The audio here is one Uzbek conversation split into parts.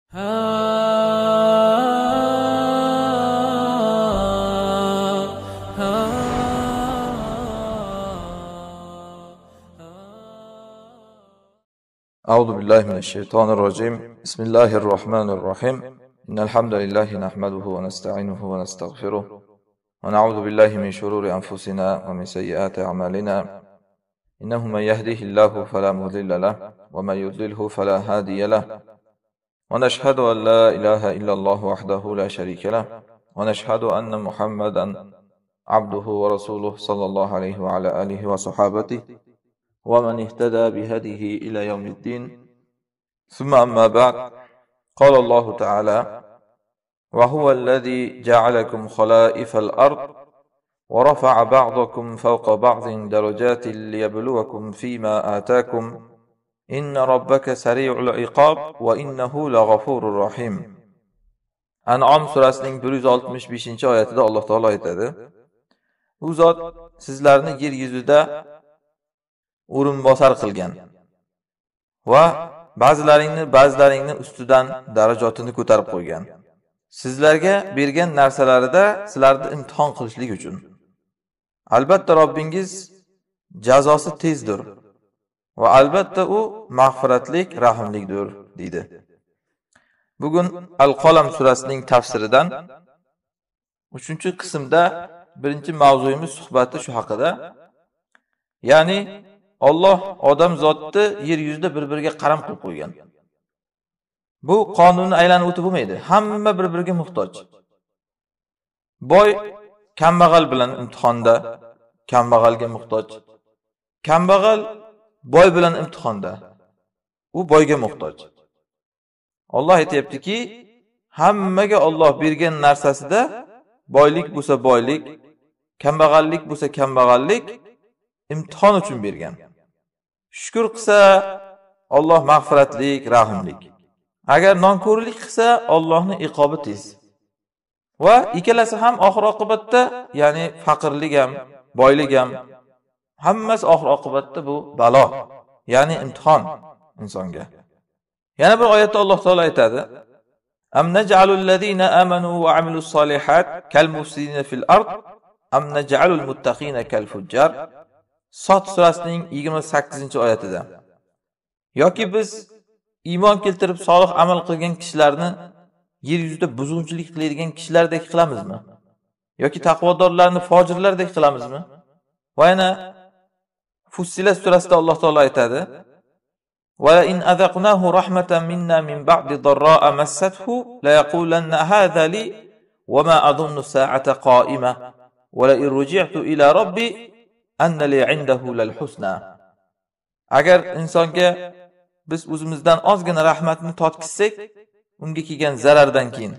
أعوذ بالله من الشيطان الرجيم بسم الله الرحمن الرحيم إن الحمد لله نحمده ونستعينه ونستغفره ونعوذ بالله من شرور أنفسنا ومن سيئات أعمالنا إنه من يهده الله فلا مضل له ومن يضلله فلا هادي له ونشهد أن لا إله إلا الله وحده لا شريك له ونشهد أن محمدا عبده ورسوله صلى الله عليه وعلى آله وصحابته ومن اهتدى بهديه إلى يوم الدين ثم أما بعد قال الله تعالى وهو الذي جعلكم خلائف الأرض ورفع بعضكم فوق بعض درجات ليبلوكم فيما آتاكم إن ربك سريع العقاب وإنه لغفور رحيم. An'am surasining 165-oyatida Alloh taolo aytadi: U zot sizlarni yer yuzida o'rinbosar qilgan va ba'zilaringni ustidan darajotini ko'tarib qo'ygan. Sizlarga bergan narsalarida sizlarni imtihon qilishlik uchun. Albatta Robbingiz jazosi tezdir va albatta u mag'firatlik, rahimlikdir deydi. Bugun Al-Qalam surasining tafsiridan 3-qismda birinchi mavzuyimiz suhbati shu haqida. Ya'ni Alloh odam zotni yer yuzida bir-biriga qaram qilib qo'ygan. Bu qonunni aylanib o'tib bo'lmaydi. Hamma bir-biriga muhtoj. Boy kambag'al bilan imtihonda, kambag'alga muhtoj. Kambag'al boy bilan imtihonda, u boyga muhtoj. Alloh aytayaptiki, hammaga Alloh bergan narsasida boylik bo'lsa boylik, kambag'allik bo'lsa kambag'allik imtihon uchun bergan. Shukr qilsa Alloh mag'firatlik, rahimlik. Agar nonko'rlik qilsa Allohning iqobi tez. Va ikkalasi ham oxir oqibatda, ya'ni faqirlik ham, boylik ham hammasi oxir oqibatda bu balo, ya'ni imtihon insonga. Yana bir oyatda Alloh taolo aytadi: Am naj'alul ladina amanu va amilus solihat kal mufsidina fil ard am naj'alul muttaqina kal fujjar. Sot surasining 28-oyatida. Yoki biz iymon keltirib solih amal qilgan kishilarni yer yuzida buzg'unchilik qiladigan kishilardek qilamizmi? Yoki taqvodorlarni fojirlardek qilamizmi? Va yana Fussilat surasida Alloh taolo aytadi: Va in azaqnahu rahmatan minna min ba'di darra'a massathu la yaqulanna hadha li wa ma adunnu as-sa'ata qa'ima wa la in ruji'tu ila robbi anna li 'indahu lal husna. Agar insonga biz o'zimizdan ozgina rahmatni totkizsak, unga kelgan zarardan keyin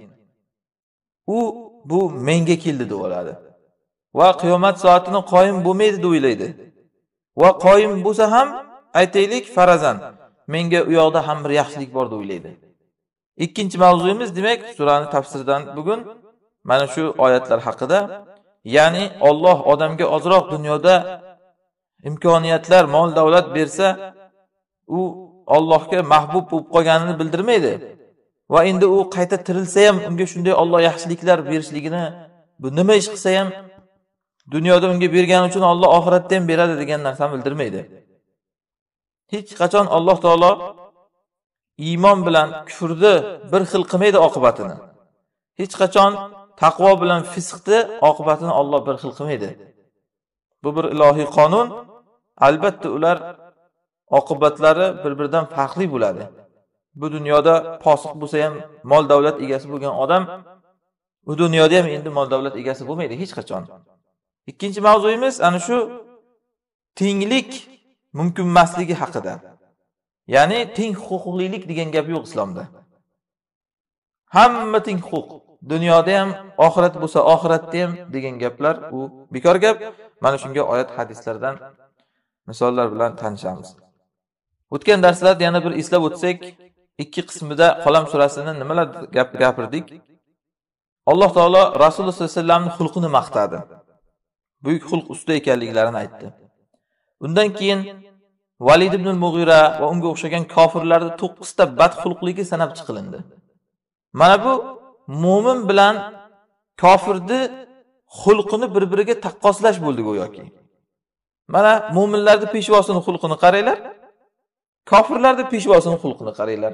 bu menga keldi deb oladi. Va qiyomat soatini qoyim bo'lmaydi deb o'ylaydi. Va qoyim bo'lsa ham aytaylik farazan, menga u yoqda ham bir yaxshilik bor deb o'ylaydi. Ikkinchi mavzuyimiz demak surani tafsiridan bugun mana shu oyatlar haqida. Ya'ni Alloh odamga ozroq dunyoda imkoniyatlar, mol davlat bersa, u Allohga mahbub bo'lib qolganini bildirmaydi. Va endi u qayta tirilsa ham unga shunday Alloh yaxshiliklar berishligini, bu nima ish qilsa ham dunyoda unga bergani uchun Alloh oxiratda ham beradi degan narsani bildirmaydi. Hech qachon Alloh taolo iymon bilan kufrni bir xil qilmaydi oqibatini. Hech qachon taqvo bilan fisqni oqibatini Alloh bir xil qilmaydi. Bu bir ilohiy qonun. Albatta ular oqibatlari bir-biridan farqli bo'ladi. Bu dunyoda fosiq bo'lsa ham, mol davlat egasi bo'lgan odam bu dunyoda ham endi mol davlat egasi bo'lmaydi hech qachon. Ikkinchi mavzuyimiz ana shu tenglik mumkin emasligi haqida. Ya'ni teng huquqlilik degan gap yo'q islomda. Hamma teng huquq. Dunyoda ham, oxirat bo'lsa oxiratda ham degan gaplar u bekor gap. Mana shunga oyat hadislardan misollar bilan tanishamiz. O'tgan darslarda yana bir eslab o'tsak, 2 qismida Qalam surasining nimalar gapirdik? Alloh taolo Rasululloh sollallohu alayhi vasallamning xulqini maqtadi. Buyuk xulq ustida ekanliklarini aytdi. Undan keyin Valid ibn al-Mughira va unga o'xshagan kofirlarning 9 ta badxulqligi sanab chiqilindi. Mana bu mu'min bilan kofirni xulqini bir-biriga taqqoslash bo'ldi go'yoki. Mana mu'minlarning peshvosining xulqini qaranglar, kofirlarning peshvosining xulqini qaranglar.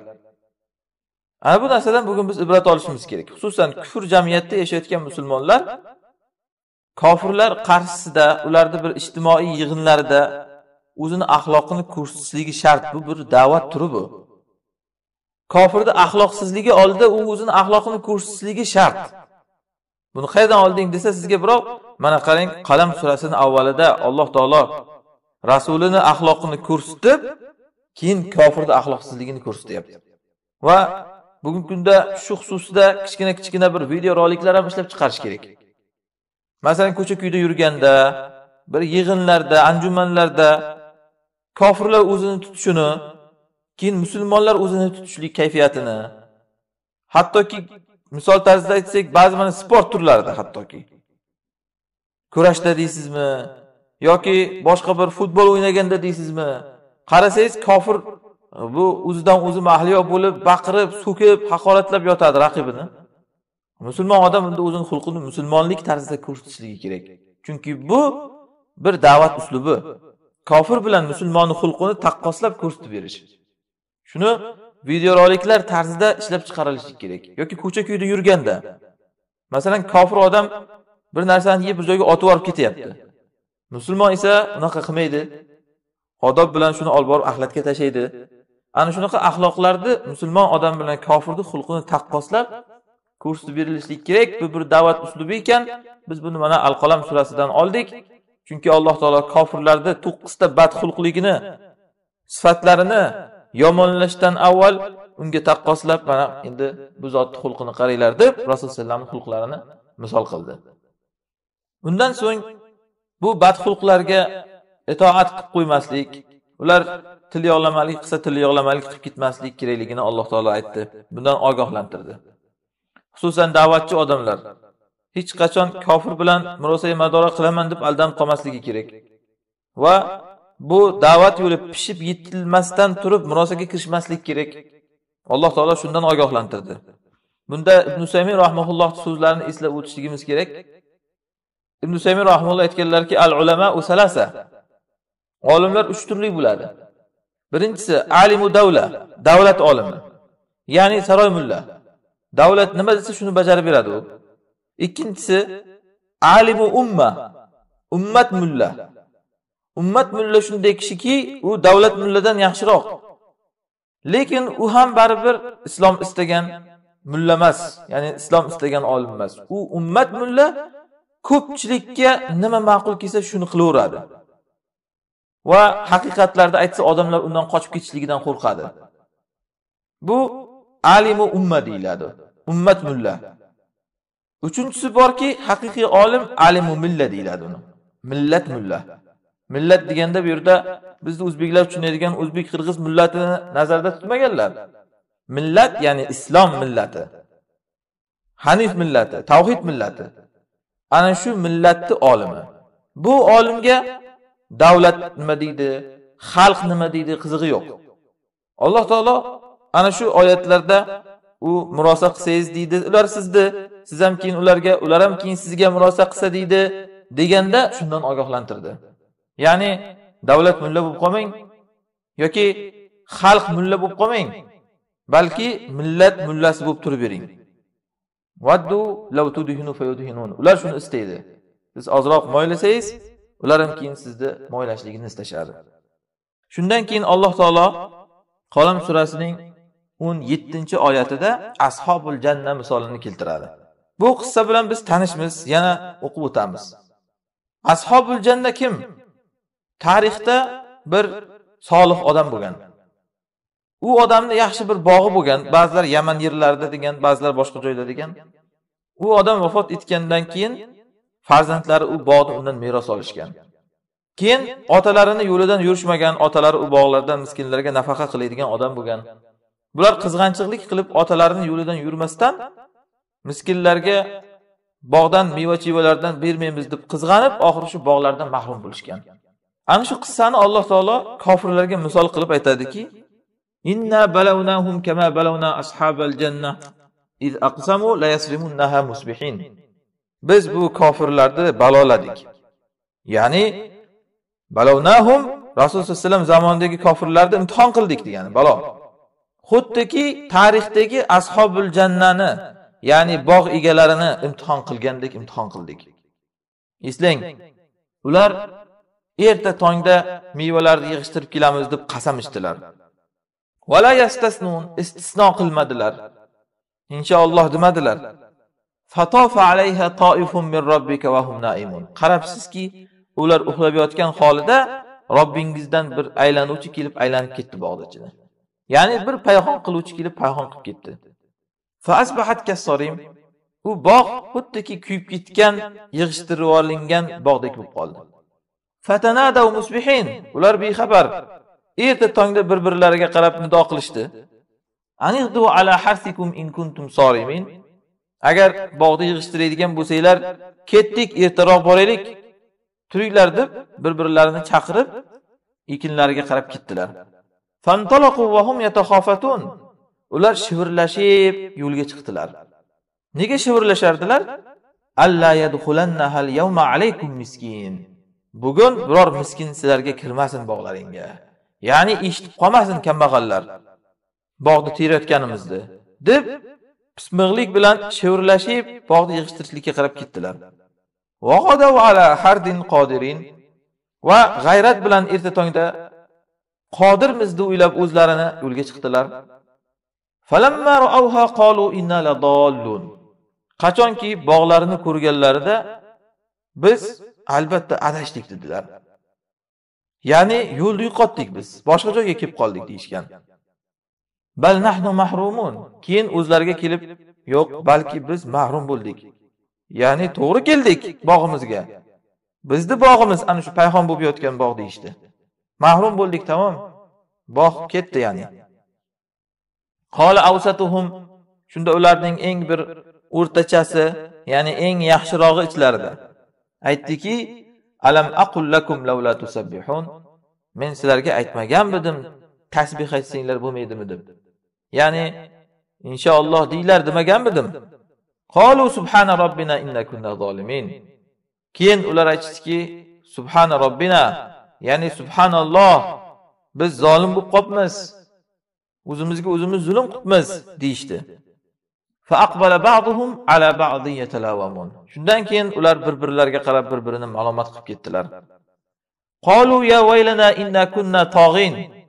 Ana bu narsadan bugun biz ibrat olishimiz kerak. Xususan kufr jamiyatida yashayotgan musulmonlar kofirlar qarshisida, ularning bir ijtimoiy yig'inlarida o'zini axloqini ko'rsatishligi shart. Bu bir da'vat turi bu. Kofirning axloqsizligi oldida u o'zini axloqini ko'rsatishligi shart. Buni qayerdan olding desa sizga birov, mana qarang, Qalam surasining avvalida Alloh taolo rasulini axloqini ko'rsatib, keyin kofirning axloqsizligini ko'rsatyapti. Va bugungi kunda shu xususida kichkina bir video roliklar ham ishlab chiqarish kerak. Masalan, ko'cha-kuyda yurganda, bir yig'inlarda, anjumanlarda kofirlar o'zini tutishini, keyin musulmonlar o'zini tutishlik kayfiyatini, hattoki misol tarzida aytsak, ba'zi mana sport turlarida hattoki kurashda deysizmi yoki boshqa bir futbol o'ynaganda deysizmi, qarasangiz kofir bu o'zidan o'zi mahliyo bo'lib, baqirib, so'kib, haqoratlab yotadi raqibini. Musulmon odam unda o'zining xulqini musulmonlik tarzida ko'rsatishligi kerak. Chunki bu bir da'vat uslubi. Kofir bilan musulmonning xulqini taqqoslab ko'rsatib berish. Shuni videoroliklar tarzida ishlab chiqarilishi kerak. Yoki ko'cha-kuyda yurganda, masalan, kofir odam bir narsani yeb bir joyga otib olib ketyapti. Musulmon esa unaqa qilmaydi. Odob bilan shuni olib borib axlatga tashlaydi. Ana shunaqa axloqlarni musulmon odam bilan kofirning xulqini taqqoslab ko'rsatib berilishlik kerak. Bu bir da'vat uslubi ekan. Biz buni mana Al-Qalam surasidan oldik. Chunki Alloh taolo kofirlarni 9 ta badxulqligini, sifatlarini yomonlashdan avval unga taqqoslab, mana endi bu zotning xulqini qaranglar deb Rasul sallallohu xulqlarini misol qildi. Undan so'ng bu badxulqlarga itoat qilib qo'ymaslik, ular til yog'lamalik qilsa til yog'lamalik qilib ketmaslik kerakligini Alloh taolo aytdi. Bundan ogohlantirdi. Xususan da'vatchi odamlar hech qachon kofir bilan murosaga madora qilaman deb aldanib qolmasligi kerak. Va bu da'vat yo'li pishib yetilmasdan turib murosaga kirishmaslik kerak. Alloh taolo shundan ogohlantirdi. Bunda Ibn Usaymin rahimahulloh so'zlarini eslab o'tishligimiz kerak. Ibn Usaymin rahimahulloh aytganlarki, al-ulama usalasa. Olimlar 3 turli bo'ladi. Birinchisi alimu davla, davlat olimi. Ya'ni saroy mulla. Davlat nima desa shuni bajarib beradi u. Ikkinchisi alimu umma, ummat mulla. Ummat mulla shunday kishiki, u davlat mulladan yaxshiroq. Lekin u ham baribir islom istagan mulla emas, ya'ni islom istagan olim emas. U ummat mulla ko'pchilikka nima ma'qul kelsa shuni qilaveradi. Va haqiqatlarda aytsa odamlar undan qochib ketishligidan qo'rqadi. Bu alimu umma deyiladi. Ummat mulla. Uchinchisi borki, haqiqiy olim alimu milla deyiladi uni. Millat mulla. Millat deganda bu yerda bizning o'zbeklar tushunadigan o'zbek qirg'iz millatini nazarda tutmaganlar. Millat ya'ni islom millati. Hanif millati, tavhid millati. Ana shu millatning olimi. Bu olimga davlat nima deydi, xalq nima deydi qizig'i yo'q. Alloh taolo ana shu oyatlarda u murosa qilsangiz deydi, ular sizni, siz ham keyin ularga, ular ham keyin sizga murosa qilsa deydi deganda shundan ogohlantirdi. Ya'ni davlat mulla bo'lib qolmang yoki xalq mulla bo'lib qolmang, balki millat mullasi bo'lib turib bering. Waddu law tudhinu fayudhinun. Ular shuni istaydi. Siz ozroq moylasangiz, ular ham keyin sizni moylashligini istashadi. Shundan keyin Alloh taolo Qalam surasining 17-oyatida Ashabul janna misolini keltiradi. Bu qissa bilan biz tanishmiz, yana o'qib o'tamiz. Ashabul janna kim? Tarixda bir solih odam bo'lgan. U odamni yaxshi bir bog'i bo'lgan, ba'zilar Yaman yerlarida degan, ba'zilar boshqa joyda degan. U odam vafot etgandan keyin farzandlari u bog'ni undan meros olishgan. Keyin otalarini yo'lidan yurishmagan, otalari u bog'lardan miskinlarga nafaqa qiladigan odam bo'lgan. Bular qizg'anchiqlik qilib otalarini yo'lidan yurmasdan miskinlarga bog'dan meva-chevalardan bermaymiz deb qizg'anib, oxiri shu bog'lardan mahrum bo'lishgan. Ana shu qissani Alloh taolo kofirlarga misol qilib aytadiki, inna balawnahum kama balawna ashabal janna. iz aqsamu la yasrimunha musbihin. Biz bu kofirlarni baloladik. Ya'ni balownahum Rasululloh sollallohu alayhi vasallam zamonidagi kofirlarni imtihon qildik degani balo. Xuddiki tarixdagi ashobul jannani, ya'ni bog' egalarini imtihon qilgandek imtihon qildik. Eslang, ular erta tongda mevalarni yig'ishtirib kelamiz deb qasam ichdilar. Wala yastasnun, istisno qilmadilar. Inshaalloh demadilar. Fatofa alayha ta'ifun min robbika va hum naimun. Qarabsizki, ular uxlab yotgan holida Robbingizdan bir aylanuvchi kelib aylanib ketdi bog'ning ichida. Ya'ni bir payxon qiluvchi kelib payxon qilib ketdi. Fa asbahat kasarim. U bog' xuddiki kuyib ketgan, yig'ishtirib olingan bog'dek bo'lib qoldi. Fatanadaw musbihin. Ular bexabar erta tongda bir-birlariga qarab nido qilishdi. Aniqdu ala harsikum in kuntum sorimin. Agar bog'da yig'ishtiradigan bo'lsanglar, ketdik, ertaroq boraylik. Turinglar deb bir-birlarini chaqirib, ekinlariga qarab ketdilar. Fantalaqu va hum yatakhafatun. Ular shivirlashib yo'lga chiqdilar. Nega shivirlashardilar? Alla yadkhulannaha al-yawma alaykum miskin. Bugun biror miskin sizlarga kirmasin bog'laringga. Ya'ni eshitib qolmasin kambag'allar bog'da terayotganimizni deb pismiqlik bilan shivirlashib bog'da yig'ishtirishlikka qarab ketdilar. Va qadaw ala hardin qodirin, va g'ayrat bilan erta tongda qodirmiz deb o'ylab o'zlarini yo'lga chiqdilar. Falamma ra'awha qalu inna ladallun. Qachonki bog'larini ko'rganlarida biz albatta adashdik dedilar. Ya'ni yo'lni yo'qotdik biz, boshqa joyga kelib qoldik deyishgan. Bal nahnu mahrumun. Keyin o'zlariga kelib, yo'q, balki biz mahrum bo'ldik. Ya'ni to'g'ri keldik bog'imizga. Bizni bog'imiz ana shu payxon bo'lib yotgan bog' deyishdi. Mahrum bo'ldik, tamom. Bog' ketdi ya'ni. Qala awsatuhum. Shunda ularning eng bir o'rtachasi, ya'ni eng yaxshirog'i ichlarida aytdiki, alam aqul lakum laula tusabbihun. Men sizlarga aytmaganmidim, tasbih aytsanglar bo'lmaydimi deb. Ya'ni inshaalloh deylar demaganmidim. Qalu subhana robbina inna kunna zolimin. Keyin ular aytishdiki, subhana robbina, ya'ni subhanalloh, biz zolim bo'lib qopmiz. O'zimizga o'zimiz zulm qilibmiz deyishdi. Fa aqbala ba'dhum ala ba'din yatalawamun. Shundan keyin ular bir-birlariga qarab bir-birini ma'lumot qilib ketdilar. Qalu ya waylana inna kunna taghin.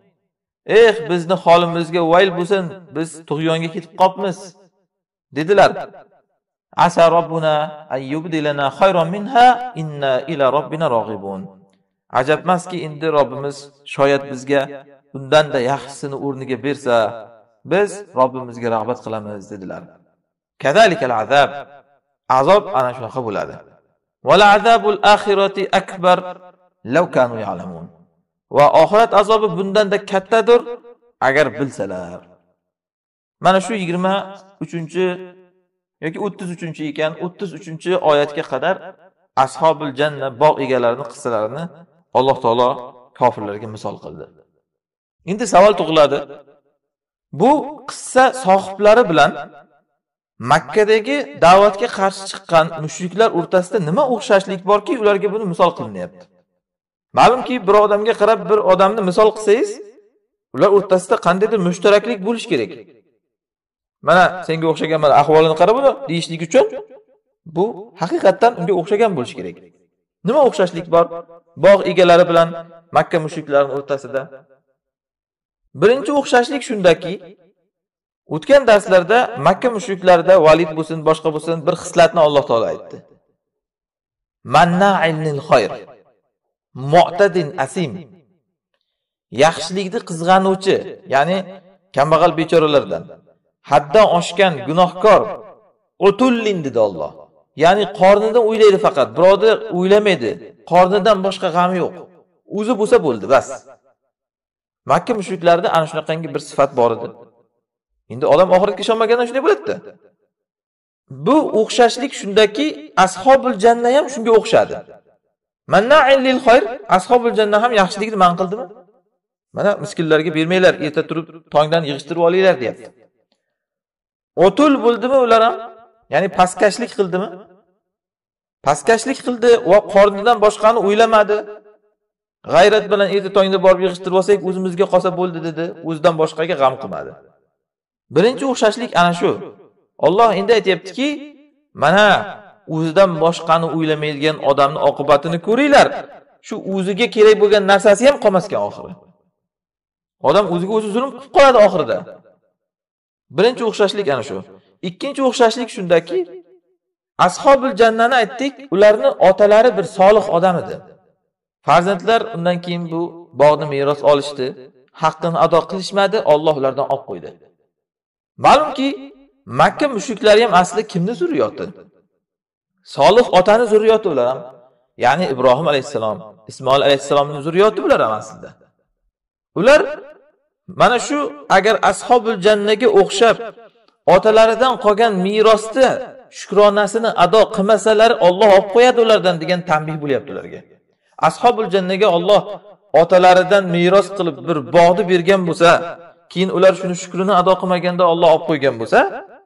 Bizni holimizga vayl bo'lsin, biz tug'yonga ketib qopmiz dedilar. Asa robbuna ayyubdilana khayran minha inna ila robbina raghibun. Ajabmaski, endi Robbimiz shoyat bizga undan-da yaxshisini o'rniga bersa, biz Robbimizga rag'bat qilamiz dedilar. Kadalikal azab. Azob ana shunaqa bo'ladi. Wal azabul akhirati akbar law kanu ya'lamun. Va oxirat azobi bundan-da kattadir agar bilsalar. Mana shu 23 yoki 33 ekan, 33 oyatga qadar ashobul janna bog' egalarining qissalarini Alloh taolo kofirlarga misol qildi. Endi savol tug'iladi. Bu qissa sohiblari bilan Makkadagi da'vatga qarshi chiqqan mushriklar o'rtasida nima o'xshashlik borki, ularga buni misol qilinyapti? Ma'lumki, bir odamga qarab bir odamni misol qilsangiz, ular o'rtasida qandaydir mushtaraklik bo'lish kerak. Mana senga o'xshagan mana ahvolini qarab buni deyishlik uchun bu haqiqatan unga o'xshagan bo'lish kerak. Nima o'xshashlik bor bog' egalari bilan Makka mushriklarining o'rtasida? Birinchi o'xshashlik shundaki, o'tgan darslarda Makka mushriklarida Valid bo'lsin, boshqa bo'lsin bir xislatni Alloh taolo aytdi. Manna'il lil khayr, mu'tadin asim. Yaxshilikni qizg'anuvchi, ya'ni kambag'al bechoralardan, haddan oshgan gunohkor, utullin dedi Alloh. Ya'ni qornidan o'ylaydi faqat, birovni o'ylamaydi. Qornidan boshqa g'ami yo'q. O'zi bo'lsa bo'ldi, bas. Makka mushriklarida ana shunaqangi bir sifat bor edi. Endi odam oxiratga ishonmagandan shunday bo'ladi. Bu o'xshashlik shundaki, ashobul janna ham shunga o'xshadi. Manna'il lil khayr, ashobul janna ham yaxshilikni man qildimi? Mana miskinlarga bermanglar, erta turib tongdan yig'ishtirib olinglar deyapti. O'tul bo'ldimi ular ham? Ya'ni pastkashlik qildimi? Pastkashlik qildi va qornidan boshqani o'ylamadi. G'ayrat bilan erta tongda borib yig'ishtirib olsak, o'zimizga qolsa bo'ldi dedi. O'zidan boshqaga g'am qilmadi. Birinchi o'xshashlik ana shu. Alloh endi aytayaptiki, mana o'zidan boshqani o'ylamaydigan odamning oqibatini ko'ringlar. Shu o'ziga kerak bo'lgan narsasi ham qolmaskan oxiri. Odam o'ziga o'zi zulm qilib qoladi oxirida. Birinchi o'xshashlik ana shu. Ikkinchi o'xshashlik shundaki, Ashobul jannani aytdik, ularning otalari bir solih odam edi. Farzandlar undan keyin bu bog'ni meros olishdi, haqqini ado qilishmadi, Alloh ulardan olib qo'ydi. Ma'lumki, Makka mushriklari ham asli kimning zurriyoti? Solih otaning zurriyoti ular ham. Ya'ni Ibrohim alayhisalom, Ismoil alayhisalomning zurriyoti bular ham aslida. Ular mana shu agar Ashobul jannaga o'xshab otalaridan qolgan merosni shukronasini ado qilmasalar Alloh olib qo'yadi ulardan degan tanbih bo'lyapti ularga. Ashobul jannaga Alloh otalaridan meros qilib bir bog'ni bergan bo'lsa, keyin ular shuni shukrini ado qilmaganda Alloh olib qo'ygan bo'lsa,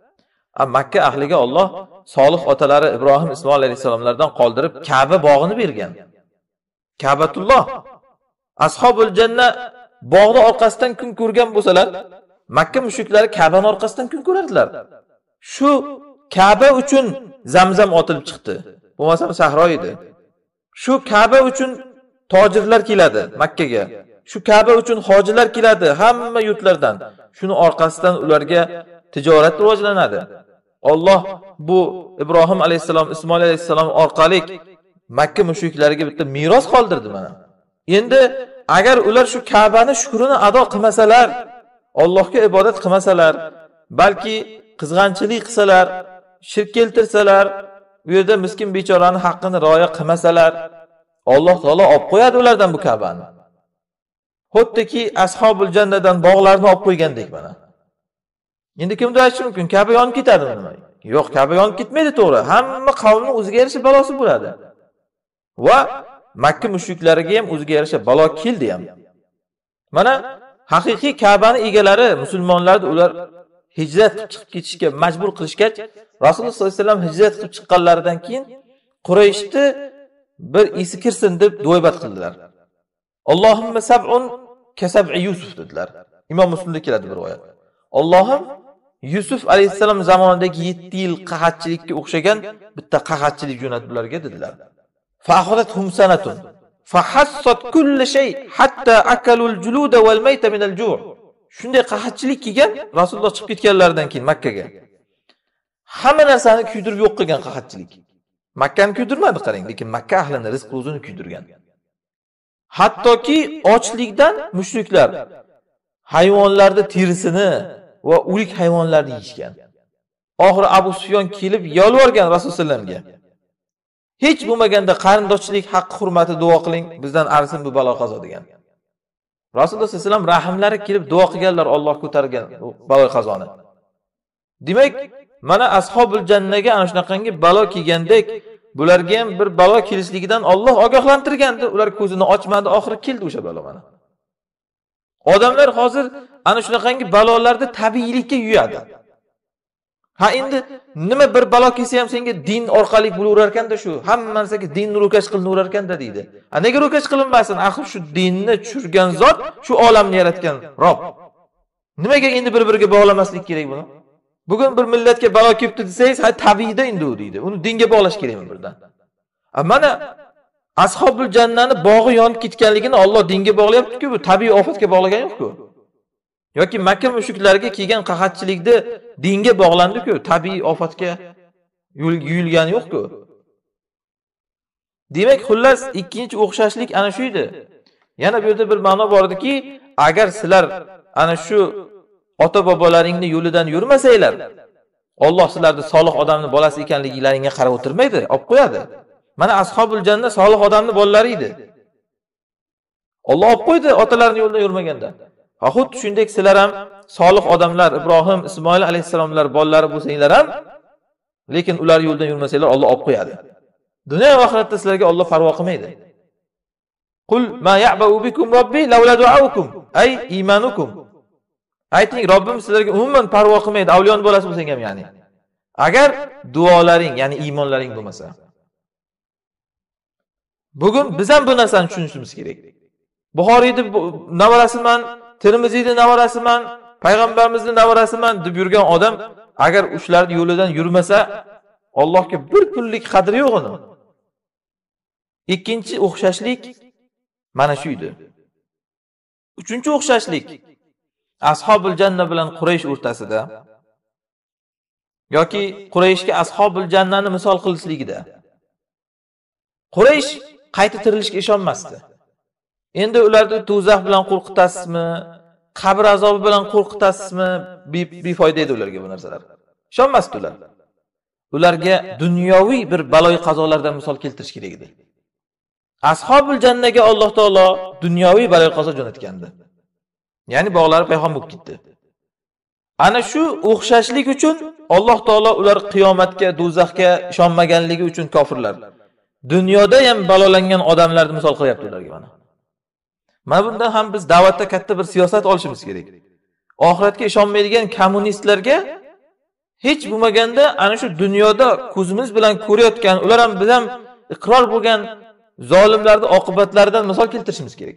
Makka ahliga Alloh solih otalari Ibrohim, Ismoil alayhisalomlardan qoldirib Ka'ba bog'ini bergan. Ka'batulloh. Ashobul janna bog'ni orqasidan kun ko'rgan bo'lsalar, Makka mushriklari Ka'baning orqasidan kun ko'rardilar. Shu Ka'ba uchun Zamzam otilib chiqdi. Bo'lmasa sahro edi. Shu Ka'ba uchun tojirlar keladi Makkaga. Shu Ka'ba uchun hojilar keladi hamma yurtlardan. Shuni orqasidan ularga tijorat rivojlanadi. Alloh bu Ibrohim alayhisalom, Ismoil alayhisalom orqali Makka mushriklariga bitta meros qoldirdi mana. Endi agar ular shu Ka'bani shukrini ado qilmasalar, Allohga ibodat qilmasalar, balki qizg'anchilik qilsalar, shirk keltirsalar, bu yerda miskin bechoraning haqqini rioya qilmasalar, Alloh taolo olib qo'yadi ulardan bu Ka'bani. Xuddiki Ashobul jannadan bog'larni olib qo'ygandek mana. Endi kimdir aytishi mumkin, Ka'ba yonib ketadimi nima? Yo'q, Ka'ba yonib ketmaydi to'g'ri. Hamma qavmning o'ziga yarasha balosi bo'ladi. Va Makka mushriklariga ham o'ziga yarasha balo keldi ham. Mana haqiqiy Ka'bani egalari musulmonlarni ular hijrat chiqib ketishga majbur qilishgach, Rasululloh sollallohu alayhi vasallam hijrat qilib chiqqanlaridan keyin Qurayshni bir esi kirsin deb duoibat qildilar. Allohumma sab'un kasab'i Yusuf dedilar. Imom Muslimda keladi bir rivoyat. Allohim Yusuf alayhisalom zamonidagi 7 yil qahatchilikka o'xshagan bitta qahatchilik jo'nat bularga dedilar. Fa'khadat sanatun fahassat kulli shay hatta akalul juluda wal mayta min al-ju'. Shunday qahatchilik kelgan Rasululloh chiqib ketganlaridan keyin Makkaga. Hamma narsani kuydirib yo'q qilgan qahatchilik. Makkani kuydirmadi qarang, lekin Makka ahlini rizq ro'zini kuydirgan. Hattoki ochlikdan mushriklar hayvonlarning terisini va o'lik hayvonlarni yeyishgan. Oxiri Abu Sufyon kelib yolvorgan Rasululloh sallamga. Hech bo'lmaganda qarindoshchilik haqqi hurmati duo qiling, bizdan arisin bu balo qazo degan. Rasululloh sallallohu alayhi vasallam rahimlari kelib duo qilganlar, Alloh ko'targan balo qazoni. Demak, mana Ashobul jannaga ana shunaqangi balo kelgandek, bularga ham bir balo kelishligidan Alloh ogohlantirgandi. Ular ko'zini ochmadi, oxiri keldi o'sha balo mana. Odamlar hozir ana shunaqangi balolarni tabiiylikka yuyadi. Ha endi nima bir balo kelsa ham senga din orqali bo'laverar ekanda shu. Hamma narsaga dinni ro'kash qilinaverar ekanda deydi. Nega ro'kash qilinmasin? Axir shu dinni tushirgan zot shu olamni yaratgan Rob. Nimaga endi bir-biriga bog'lamaslik kerak buni? Bugun bir millatga balo kelibdi desangiz, ha tabiiyda endi u deydi. Uni dinga bog'lash kerakmi birdan? Mana Ashobul jannani bog'i yonib ketganligini Alloh dinga bog'layapti-ku, bu tabiiy ofatga bog'lagan yo'q-ku. Yoki Makka mushriklariga kelgan qahatchilikni dinga bog'landi-ku, tabiiy ofatga yuyilgan yo'q-ku. Demak, xullas ikkinchi o'xshashlik ana shu edi. Yana bu yerda bir ma'no bor ediki, agar sizlar ana shu ota-bobolaringni yo'lidan yurmasanglar, Alloh sizlarni solih odamning bolasi ekanligingizni qarab o'tirmaydi, olib qo'yadi. Mana Ashobul janna solih odamning bolalari edi. Alloh olib qo'ydi otalarining yo'lidan yurmaganda. Xuddi shunday sizlar ham solih odamlar, Ibrohim, Ismoil alayhisalomlar bolalari bo'lsanglar ham, lekin ular yo'ldan yurmasanglar Alloh olib qo'yadi. Dunyo va oxiratda sizlarga Alloh parvo qilmaydi. Qul ma ya'ba'u bikum robbi lawla du'aukum ay imanukum. Ayting, Robbim sizlarga umuman parvo qilmaydi, avliyon bo'lasiz bo'lsang ham, ya'ni. Agar duolaring, ya'ni iymonlaring bo'lmasa. Bugun biz ham bu narsani tushunishimiz kerak. Buxoriyning navarasiman, Termiziyning navarasiman, payg'ambarimizning navarasiman deb yurgan odam agar ushlarning yo'lidan yurmasa, Allohga bir pullik qadri yo'q uni. Ikkinchi o'xshashlik mana shu edi. Uchinchi o'xshashlik Ashobul Janna bilan Quraysh o'rtasida yoki Qurayshga Ashobul Jannani misol qilishligida. Quraysh qayta tirilishga ishonmasdi. Endi ularni do'zax bilan qo'rqitasizmi, qabr azobi bilan qo'rqitasizmi, befoyda edi ularga bu narsalar. Ishonmasdi ular. Ularga dunyoviy bir baloy qazolardan misol keltirish kerak edi. Ashobul Jannaga Alloh taolo dunyoviy baloy qazo jo'natgandi. Ya'ni bog'lari payhon bo'lib ketdi. Ana shu o'xshashlik uchun Alloh taolo ular qiyomatga, do'zaxga ishonmaganligi uchun kofirlar. Dunyoda ham balolangan odamlarni misol qilyapti ularga mana. Mana bundan ham biz da'vatda katta bir siyosat olishimiz kerak. Oxiratga ishonmaydigan kommunistlarga hech bo'lmaganda ana shu dunyoda ko'zimiz bilan ko'rayotgan, ular ham biz ham iqror bo'lgan zolimlarning oqibatlaridan misol keltirishimiz kerak.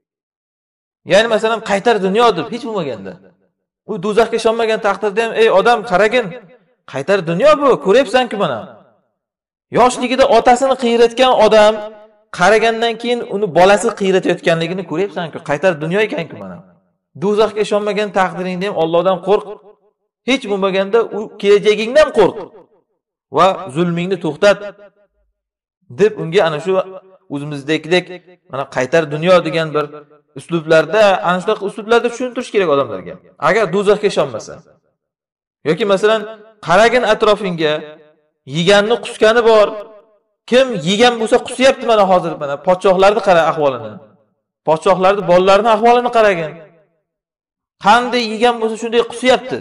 Ya'ni masalan qaytar dunyo deb hech bo'lmaganda. U do'zaxga ishonmagan taqdirda ham, ey odam qaragin, qaytar dunyo bu, ko'ryapsan-ku mana. Yoshligida otasini qiyratgan odam qaragandan keyin uni bolasi qiyratayotganligini ko'ryapsan-ku, qaytar dunyo ekan-ku mana. Do'zaxga ishonmagan taqdiringda ham Allohdan qo'rq. Hech bo'lmaganda u kelajagingdan qo'rq va zulmingni to'xtat deb unga ana shu o'zimizdagidek mana qaytar dunyo degan bir uslublarda, ana shunaqa uslublarda tushuntirish kerak odamlarga. Agar do'zaxga ishonmasa yoki masalan qaragin atrofingga, yeganni qusgani bor. Kim yegan bo'lsa qusyapti mana hozir mana podshohlarni qara ahvolini. Podshohlarning bolalarining ahvolini qaragin. Qanday yegan bo'lsa shunday qusyapti.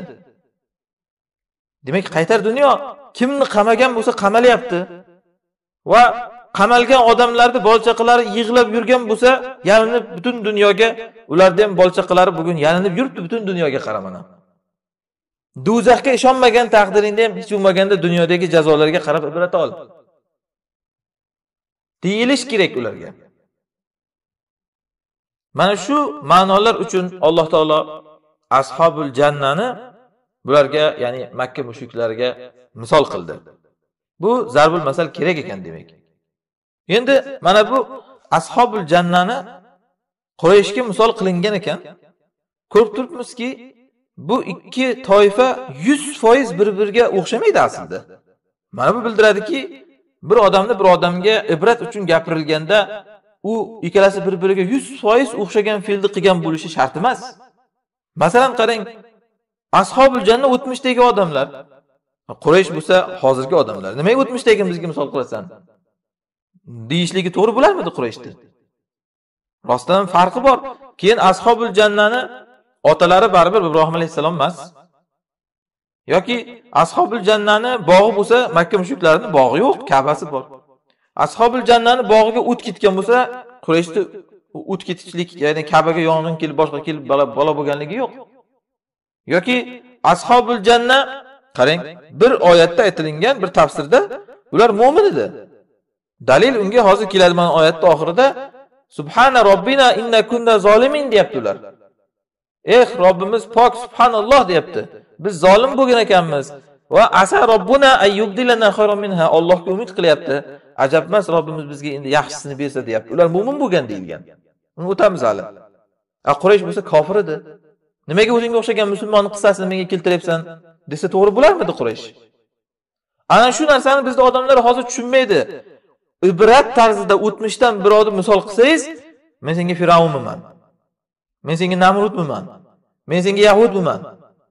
Demak, qaytar dunyo kimni qamagan bo'lsa qamalyapti va qamalgan odamlarning bolchaqalari yig'lab yurgan bo'lsa, yalinib butun dunyoga, ularda ham bolchaqalari bugun yalinib yuribdi butun dunyoga qaramana. Do'zaxga ishonmagan taqdiringda ham hech bo'lmaganda dunyodagi jazolarga qarab ibrat ol. Deyilish kerak ularga. Mana shu ma'nolar uchun Alloh taolo Ashobul Jannani bularga, ya'ni Makka mushriklariga misol qildi. Bu zarbul masal kerak ekan demak. Endi mana bu Ashobul Jannani Qurayshga misol qilingan ekan. Ko'rib turibmizki, bu ikki toifa 100% bir-biriga o'xshamaydi aslida. Mana bu bildiradiki, bir odamni bir odamga ibrat uchun gapirilganda, u ikkalasi bir-biriga 100% o'xshagan fe'lni qilgan bo'lishi shart emas. Masalan qarang, Ashobul Janna o'tmishdagi odamlar, Quraysh bo'lsa hozirgi odamlar. Nimaga o'tmishdagi bizga misol qilasan? Deyishligi to'g'ri bo'larmidi Qurayshda? Rostdan farqi bor. Keyin Ashobul Jannani otalari baribir Ibrohim alayhisalom emas. Yoki Ashobul Jannani bog'i bo'lsa, Makka mushriklarining bog'i yo'q, Ka'basi bor. Ashobul Jannani bog'iga o't ketgan bo'lsa, Qurayshda o't ketishlik, ya'ni Ka'baga yong'in kelib, boshqa kelib balo bo'lganligi yo'q. Yoki Ashobul Janna, qarang, bir oyatda aytilgan bir tafsirda ular mu'min edi. Dalil unga hozir keladi mana oyatning oxirida Subhana robbina inna kunna zolimin deyapti ular. Robbimiz pok, subhanalloh deyapti. Biz zolim bo'lgan ekanmiz. Va asa robbuna ayyubdilana khayran minha. Allohga umid qilyapti. Ajab emas, Robbimiz bizga endi yaxshisini bersa deyapti. Ular mu'min bo'lgan deyilgan. Uni o'tamiz hali. Quraysh bo'lsa kofir edi. Nimaga o'zingga o'xshagan musulmonni qissasini menga keltiryapsan desa to'g'ri bo'larmidi Quraysh? Ana shu narsani bizda odamlar hozir tushunmaydi. Ibrat tarzida o'tmishdan birovni misol qilsangiz, men senga Firavunman. Men senga Namrudman. Men senga Yahudman.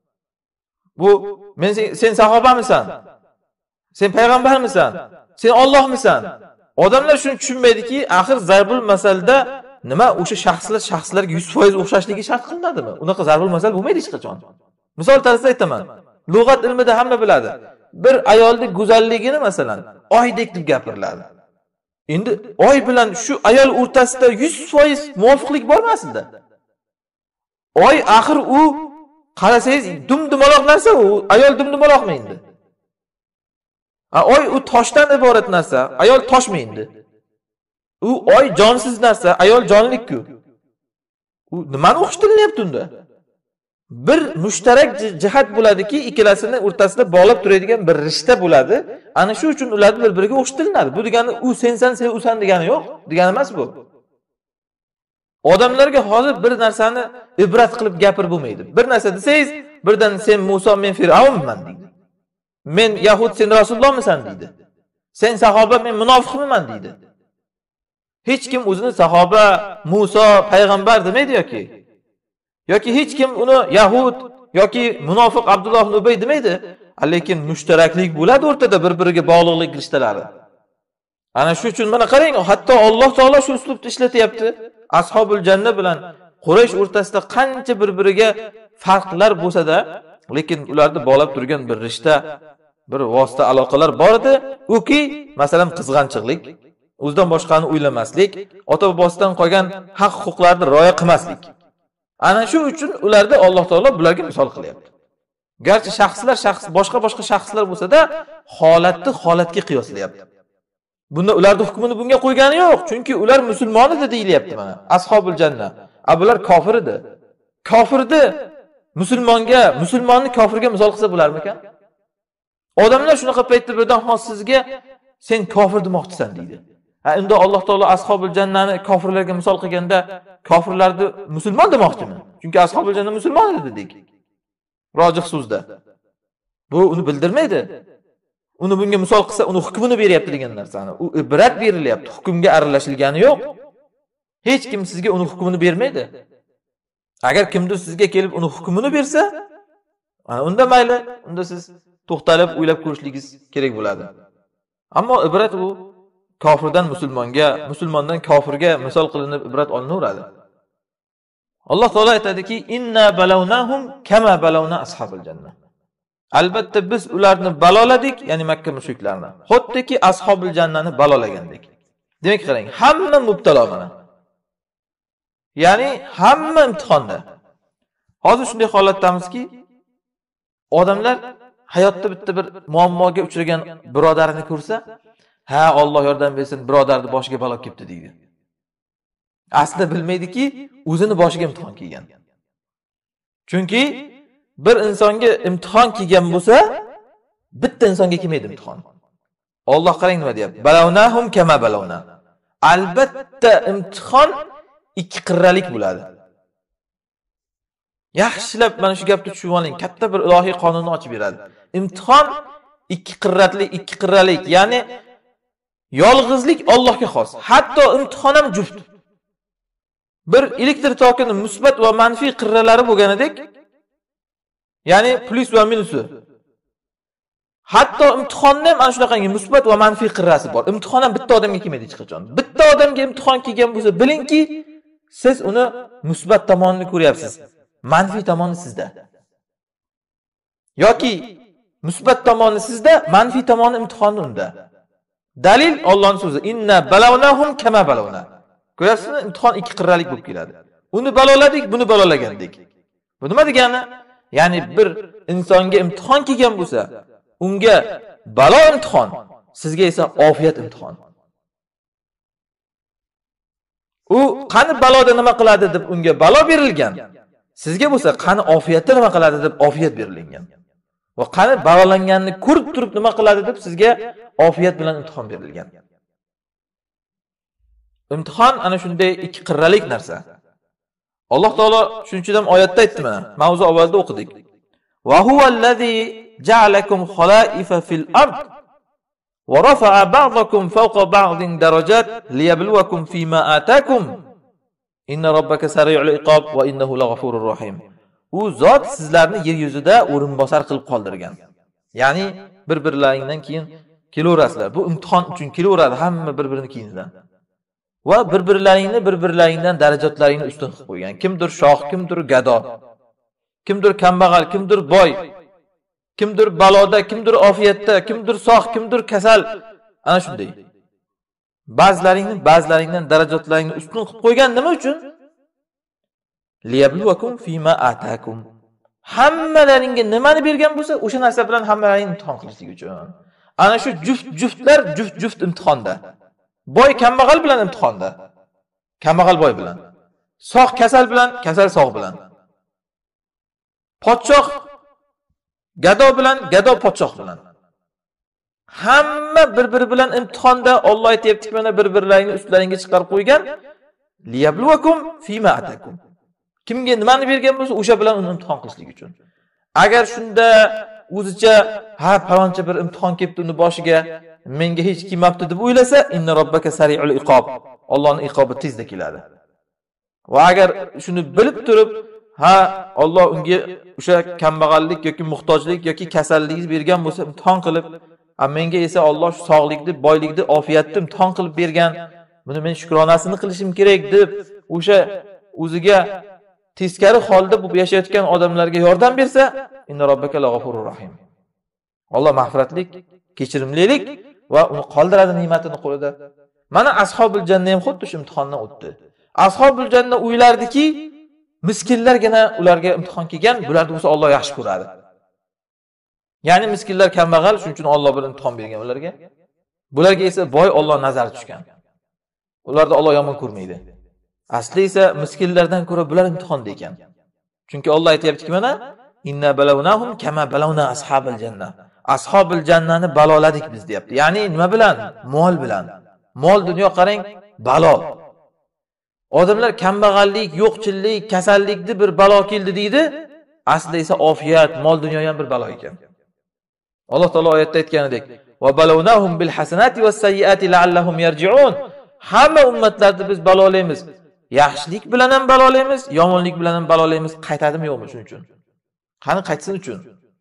Bu sen sahobamisan? Sen payg'ambarmisan? Sen Allohmisan? Odamlar shuni tushunmaydiki, axir zarbul masalda nima o'sha shaxslarga 100% o'xshashligi shart qilinadimi? Unaqa zarbul masal bo'lmaydi hech qachon. Misol tarzida aytaman. Lug'at ilmida hamma biladi. Bir ayolning go'zalligini masalan oydek deb gapiriladi. Endi oy bilan shu ayol o'rtasida 100% muvofiqlik bormi aslida? Oy axir u Qarasangiz dumdumaloq narsa u, ayol dumdumaloqmi endi? Oy u toshdan iborat narsa, ayol toshmi endi? U oy jonsiz narsa, ayol jonlik-ku. U nimani o'qishtiryapti unda? Bir mushtarak jihat bo'ladiki, ikkalasining o'rtasida bog'lab turadigan bir rishta bo'ladi. Ana shu uchun ular bir-biriga o'qishtiriladi. Bu degani u sensan, sen usan degani yo'q, degani emas bu. Odamlarga hozir bir narsani ibrat qilib gapirib bo'lmaydi. Bir narsa desangiz, birdan sen Musa, men Fir'avnman deydi. Men Yahud, sen Rasulullohmisan deydi. Sen sahoba, men munofiqman deydi. Hech kim o'zini sahoba, Musa, payg'ambar demaydi yoki hech kim uni Yahud yoki munofiq Abdulloh ibn Ubay demaydi. Lekin mushtaraklik bo'ladi o'rtada, bir-biriga bog'liqlik rishtalari. Ana shu uchun mana qarang, hatto Alloh taolo shu uslubni ishlatyapti. Ashobul janna bilan Quraysh o'rtasida qancha bir-biriga farqlar bo'lsa-da, lekin ularni bog'lab turgan bir rishta, bir vosita aloqalar bor edi. Uki, masalan, qizg'anchiqlik, o'zidan boshqani o'ylamaslik, ota-bobosidan qolgan haq-huquqlarni rioya qilmaslik. Ana shu uchun ularda Alloh taolo bularga misol qilyapti. Garchi boshqa shaxslar bo'lsa-da, holatga qiyoslayapti. Bunda ularning hukmini bunga qo'ygani yo'q, chunki ular musulmon edi deyilyapti mana. Ashobul janna. Bular kofir edi. Kofirni musulmonni kofirga misol qilsa bo'larmikan? Odamlar shunaqa paytda birdan sizga sen kofir demoqchisan deydi. Unda Alloh taolo ashobul jannani kofirlarga misol qilganda kofirlarni musulmon demoqchimi? Chunki ashobul janna musulmon edi dedik. Rojih so'zda. Bu uni bildirmaydi. Uni bunga misol qilsa, uni hukmini beryapti degan narsani. U ibrat berilyapti, hukmga aralashilgani yo'q. Hech kim sizga uni hukmini bermaydi. Agar kimdir sizga kelib uni hukmini bersa, unda mayli, unda siz to'xtalib o'ylab ko'rishingiz kerak bo'ladi. Ammo ibrat u kofirdan musulmonga, musulmondan kofirga misol qilinib ibrat olinaveradi. Alloh taolo aytadiki, inna balawnahum kama balawna ashabul janna. Albatta biz ularni baloladik, ya'ni Makka mushriklarini. Xuddiki ashobul jannani balolagandik. Demak qarang, hamma mubtalo mana. Ya'ni hamma imtihonda. Hozir shunday holatdamizki, odamlar hayotda bitta bir muammoga uchragan birodarini ko'rsa, ha, Alloh yordam bersin, birodarning boshiga balo kelibdi deydi. Aslida bilmaydiki, o'zini boshiga imtihon kelgan. Chunki bir insonga imtihon kelgan bo'lsa, bitta insonga kelmaydi imtihon. Alloh qarang nima deyapti? Balawnahum kama balawna. Albatta imtihon ikki qirralik bo'ladi. Yaxshilab mana shu gapni tushunib oling, katta bir ilohiy qonunni ochib beradi. Imtihon ikki qirralik, ya'ni yolg'izlik Allohga xos. Hatto imtihon ham juft. Bir elektr tokini musbat va manfiy qirralari bo'lganidek, ya'ni plus va minusi. Hatto imtihonda ham ana shunaqangi musbat va manfiy qirrasi bor. Imtihon ham bitta odamga kelmaydi hech qachon. Bitta odamga imtihon kelgan bo'lsa, bilingki, siz uni musbat tomonini ko'ryapsiz. Manfiy tomoni sizda. Yoki musbat tomoni sizda, manfiy tomoni imtihonni unda. Dalil Allohning so'zi. Inna balawnahum kama balawna. Ko'ryapsizmi? Imtihon ikki qirralik bo'lib keladi. Uni baloladik, buni balolagandik. Bu nima degani? Ya'ni bir insonga imtihon kelgan bo'lsa, unga balo imtihon, sizga esa ofiyat imtihon. U qani baloda nima qiladi deb unga balo berilgan. Sizga bo'lsa qani ofiyatda nima qiladi deb ofiyat berilgan. Va qani balolanganini ko'rib turib nima qiladi deb sizga ofiyat bilan imtihon berilgan. Imtihon ana shunday ikki qirralik narsa. Alloh taolo shunchadan oyatda aytdi mana. Mavzu avvalda o'qidik. Va huvallazi ja'alakum xalaifa fil ard va rafa'a ba'dakum fawqa ba'din darajat liyabluwakum fima atakum. Inna robbaka sari'ul iqob va innahu lag'afurur rahim. U zot sizlarni yer yuzida o'rinbosar qilib qoldirgan. Ya'ni bir-birlaringdan keyin kelaverasizlar. Bu imtihon uchun kelaveradi hamma bir-birini keyindan. Va bir-birlaringdan darajatlaringni ustun qilib qo'ygan. Kimdir shoh, kimdir gado, kimdir kambag'al, kimdir boy, kimdir baloda, kimdir ofiyatda, kimdir sog', kimdir kasal. Ana shunday. Ba'zilaringdan darajatlaringni ustun qilib qo'ygan nima uchun? Liyabluwakum fima atakum. hammalaringga nimani bergan bo'lsa, o'sha narsa bilan hammalaringni imtihon qilishlik uchun. Ana shu juftlar juft imtihonda. Boy kambag'al bilan imtihonda. Kambag'al boy bilan. Sog' kasal bilan, kasal sog' bilan. Podshoh gado bilan, gado podshoh bilan. Hamma bir-biri bilan imtihonda. Alloh aytayapti, mana bir-birlaringni ustlaringga chiqarib qo'ygan. Liyabluwakum fima atakum. Kimga nimani bergan bo'lsa, o'sha bilan uni imtihon qilishlik uchun. Agar shunda o'zicha paloncha bir imtihon kelibdi uni boshiga, menga hech kim kelmabdi deb o'ylasa, inna robbaka sari'ul iqob. Allohning iqobi tezda keladi. Va agar shuni bilib turib, Alloh unga o'sha kambag'allik yoki muhtojlik yoki kasallik bergan bo'lsa, imtihon qilib, menga esa Alloh sog'likni, boylikni, ofiyatni imtihon qilib bergan. Buni men shukronasini qilishim kerak deb o'sha o'ziga teskari holda bu yashayotgan odamlarga yordam bersa, inna robbaka lag'afurur rahim. Alloh mag'firatlik, kechirimlilik va uni qoldiradi ne'matini qo'lida. Mana ashobul janna ham xuddi shu imtihondan o'tdi. Ashobul janna o'ylardiki, miskinlargina ularga imtihon kelgan, bularni bo'lsa Alloh yaxshi ko'radi. Ya'ni miskinlar kambag'al, shuning uchun Alloh bir imtihon bergan ularga. Bularga esa boy Alloh nazari tushgan. Ularni Alloh yomon ko'rmaydi. Asli esa miskinlardan ko'ra bular imtihonda ekan. Chunki Alloh aytayapti-ki, mana inna balawnahum kama balawna ashabal janna. Ashabul jannani baloladik biz deyapti. Ya'ni nima bilan? Mol bilan. Mol dunyo qarang, balo. Odamlar kambag'allik, yo'qchilik, kasallikni bir balo keldi deydi. Aslida esa ofiyat, mol dunyo ham bir balo ekan. Alloh taolo oyatda aytganidek, va balawnahum bil hasanati was sayyiati la'allahum yarji'un. Hamma ummatlarni biz balolaymiz. Yaxshilik bilan ham balolaymiz, yomonlik bilan ham balolaymiz. Qaytadimi yo'qmi shuning uchun? Qani qaytsin uchun?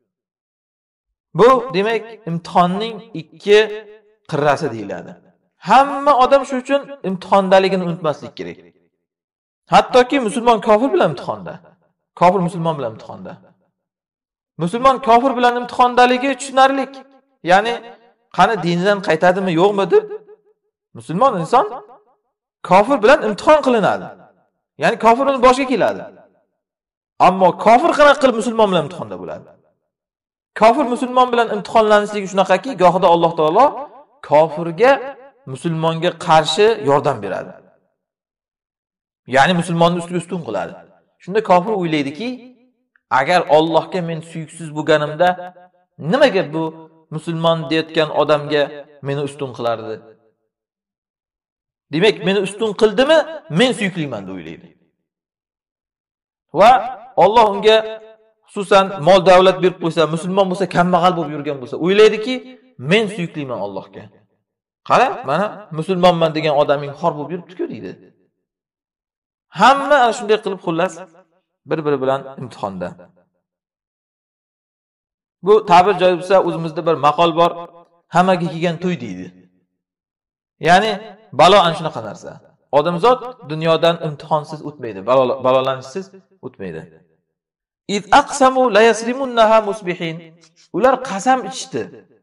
Bu demak imtihonning ikki qirrasi deyiladi. Hamma odam shu uchun imtihondaligini unutmaslik kerak. Hattoki musulmon kofir bilan imtihonda. Kofir musulmon bilan imtihonda. Musulmon kofir bilan imtihondaligi tushunarlik. Ya'ni qani dinidan qaytadimi yo'qmi deb musulmon inson kofir bilan imtihon qilinadi. Ya'ni kofir uni boshiga keladi. Ammo kofir qanaqa qilib musulmon bilan imtihonda bo'ladi? Kofir musulmon bilan imtihonlanishligi shunaqaki, gohida Alloh taolo kofirga musulmonga qarshi yordam beradi. Ya'ni musulmonni ustiga ustun qiladi. Shunda kofir o'ylaydiki, agar Allohga men suyuksiz bo'lganimda, nimaga bu musulmon deyotgan odamga meni ustun qilardi? Demak, meni ustun qildimi, men suyukliman deb o'ylaydi. Va Alloh unga xususan mol davlat berib qo'ysa, musulmon bo'lsa, kambag'al bo'lib yurgan bo'lsa, o'ylaydiki, men suyukliman Allohga. Qara, mana musulmonman degan odaming xor bo'lib yuribdi-ku deydi. Hamma ana shunday qilib xullas bir-biri bilan imtihonda. Bu ta'bir joyi bo'lsa, o'zimizda bir maqol bor, hammaga kelgan to'y deydi. Ya'ni balo ana shunaqa narsa. Odamzod dunyodan imtihonsiz o'tmaydi, balolanishsiz o'tmaydi. Iz aqsamu la yasrimunha musbihin. Ular qasam ichdi.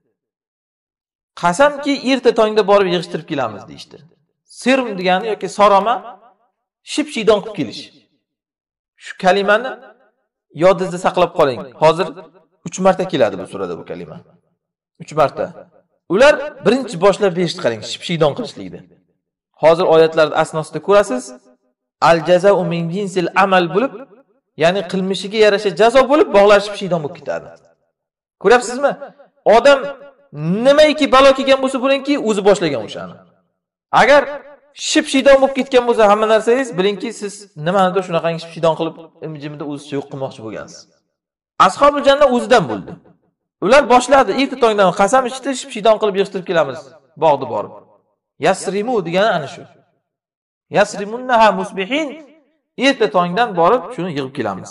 Qasamki erta tongda borib yig'ishtirib kelamiz deydi. Sirm degani yoki saroma ship-shiydon qilib kelish. Shu kalimani yodingizda saqlab qoling. Hozir 3 marta keladi bu surada bu kalima. 3 marta. Ular birinchi boshlab berishdi qarang, ship-shiydon qilishlikdi. Hozir oyatlarda asnosida ko'rasiz. Al jazaa'u min jinsil amal bo'lib, ya'ni qilmishiga yarasha jazo bo'lib, bog'lar ship-shiydon bo'lib ketadi. Ko'ryapsizmi? Odam nimaiki balo kelgan bo'lsa bo'linki, o'zi boshlagan o'shani. Agar ship-shiydon bo'lib ketgan bo'lsa hamma narsangiz, bilingki siz nimanidir shunaqangi ship-shiydon qilib imijimda o'zicha yo'q qilmoqchi bo'lgansiz. Ashobul janna o'zidan bo'ldi. Ular boshladi, erta tongdan qasam ichdi, ship-shiydon qilib yig'ishtirib kelamiz bog'da borib. Yasrimu degani ana shu. Yasrimunha musbihin, erta tongdan borib shuni yig'ib kelamiz.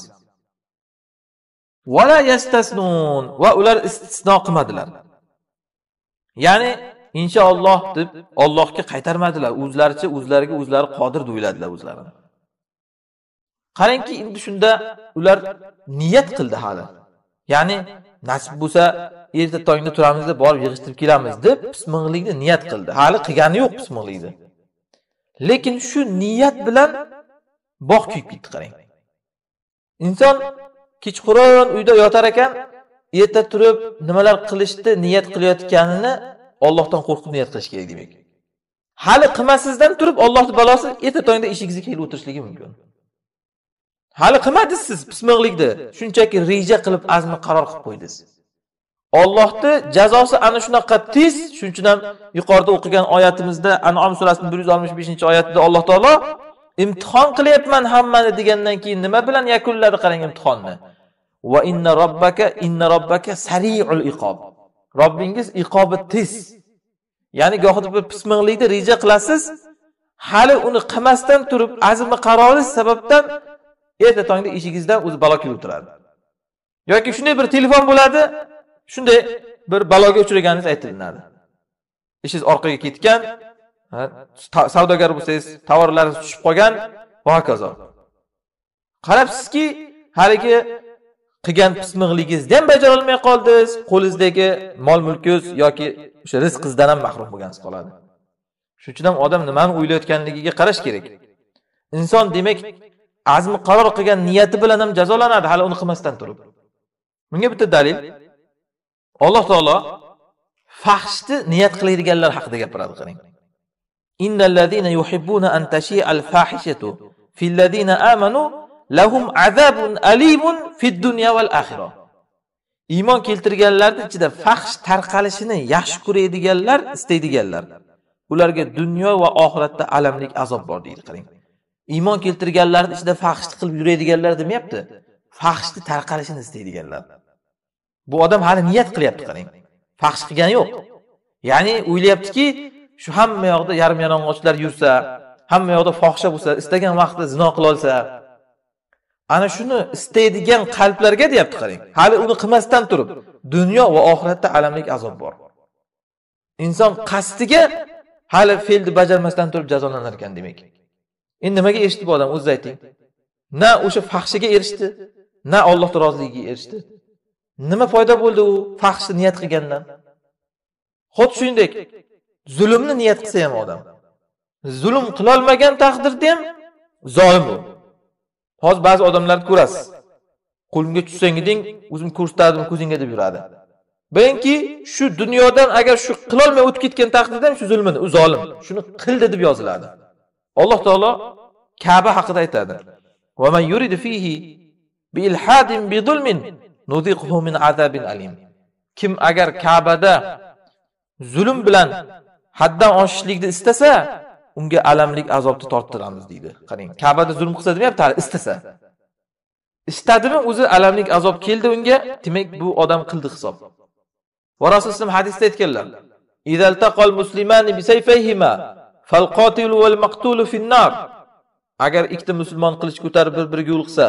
Wala yastasnun, va ular istisno qilmadilar. Ya'ni inshaalloh deb Allohga qaytarmadilar. O'zlariga o'zlari qodir deb o'yladilar o'zlarini. Qarangki, endi shunda ular niyat qildi hali. Ya'ni nasib bo'lsa erta tongda turamiz deb borib yig'ishtirib kelamiz deb bismillahlikni niyat qildi. Hali qilgani yo'q bismillahlikni. Lekin shu niyat bilan bog' kuyib ketdi qarang. Inson kechqurun uyda yotar ekan, erta turib nimalar qilishni niyat qilayotganini Allohdan qo'rqib niyat qilish kerak demak. Hali qilmasizdan turib Allohning balosi erta tongda ishingizga kelib o'tirishligi mumkin. Hali qilmadingiz siz bismillohlikni, shunchaki reja qilib azmi qaror qilib qo'ydingiz. Allohning jazosi ana shunaqa tez, shuning ham yuqorida o'qigan oyatimizda An'om surasining 165-oyatida Alloh taolo imtihon qilyapman hammani degandan keyin nima bilan yakunladi qarang imtihonni. Va inna robbaka sari'ul iqob. Robbingiz iqobi tez. Ya'ni gohida bir bismillahlikni reja qilasiz, hali uni qilmasdan turib azmi qaroringiz sababdan erta tongda eshigingizdan o'zi balo kelib o'tiradi. Yoki shunday bir telefon bo'ladi, shunday bir baloga uchraganingiz aytilinadi. Ishingiz orqaga ketgan, savdogar bo'lsangiz, tovarlaringiz tushib qolgan va hokazo. Qarabsizki, haligi qilgan bismillahingizdan ham bajara olmay qoldingiz, qo'lingizdagi mol-mulkingiz yoki o'sha rizqingizdan ham mahrum bo'lgansiz qoladi. Shuning uchun ham odam nimani o'ylayotganligiga qarash kerak. Inson demak azmi qaror qilgan niyati bilan ham jazolanadi, hali uni qilmasdan turib. Bunga bitta dalil Alloh taolo fahshni niyat qiladiganlar haqida gapiradi qarang. Innal ladina yuhibbuna an tashi'al fahishatu fil ladina amanu lahum azabun alimun fid dunya wal akhirah. Iymon keltirganlarning ichida fahsh tarqalishini yaxshi ko'radiganlar, istaydiganlar. Ularga dunyo va oxiratda alamli azob bor deydi qarang. Iymon keltirganlarning ichida fahshlik qilib yuradiganlar demayapti. Fahshni tarqalishini istaydiganlar. Bu odam hali niyat qilyapti qarang. Fahsh qilgani yo'q. Ya'ni o'ylayaptiki, shu hamma yoqda yarim yalang'ochlar yursa, hamma yoqda fohisha bo'lsa, istagan vaqtda zino qila olsa, ana shuni istaydigan qalblarga deyapti qarang. Hali uni qilmasdan turib, dunyo va oxiratda alamli azob bor. Inson qasdiga hali fe'lni bajarmasdan turib jazolanar ekan demak. Endi nimaga erishdi bu odam o'zingiz ayting? Na o'sha fahshiga erishdi, na Allohning roziligiga erishdi. Nima foyda bo'ldi u fahshni niyat qilgandan? Xuddi shuningdek, zulmni niyat qilsa ham odam, zulm qila olmagan taqdirda ham zolim u. Hozir ba'zi odamlarni ko'rasiz. Qo'limga tushsang eding, o'zim ko'rsatadim ko'zingga deb yuradi. Bilingki, shu dunyodan agar shu qila olmay o'tib ketgan taqdirda ham shu zulmini, u zolim. Shuni qildi deb yoziladi. Alloh taolo Ka'ba haqida aytadi. Va man yuridu fihi bi ilhadin bi zulmin nuziquhu min azabin alim. Kim agar Ka'bada zulm bilan haddan oshishlikni istasa, unga alamlik azobni torttiramiz deydi. Qarang, Ka'bada zulm qilsa demayapti, istasa. Istadimi o'zi alamlik azob keldi unga, demak bu odam qildi hisob. Va Rasululloh hadisda aytganlar: "Izal taqal muslimani bi sayfayhima fal qatilu wal maqtulu fin nar." Agar ikkita musulmon qilich ko'tarib bir-biriga yo'liqsa,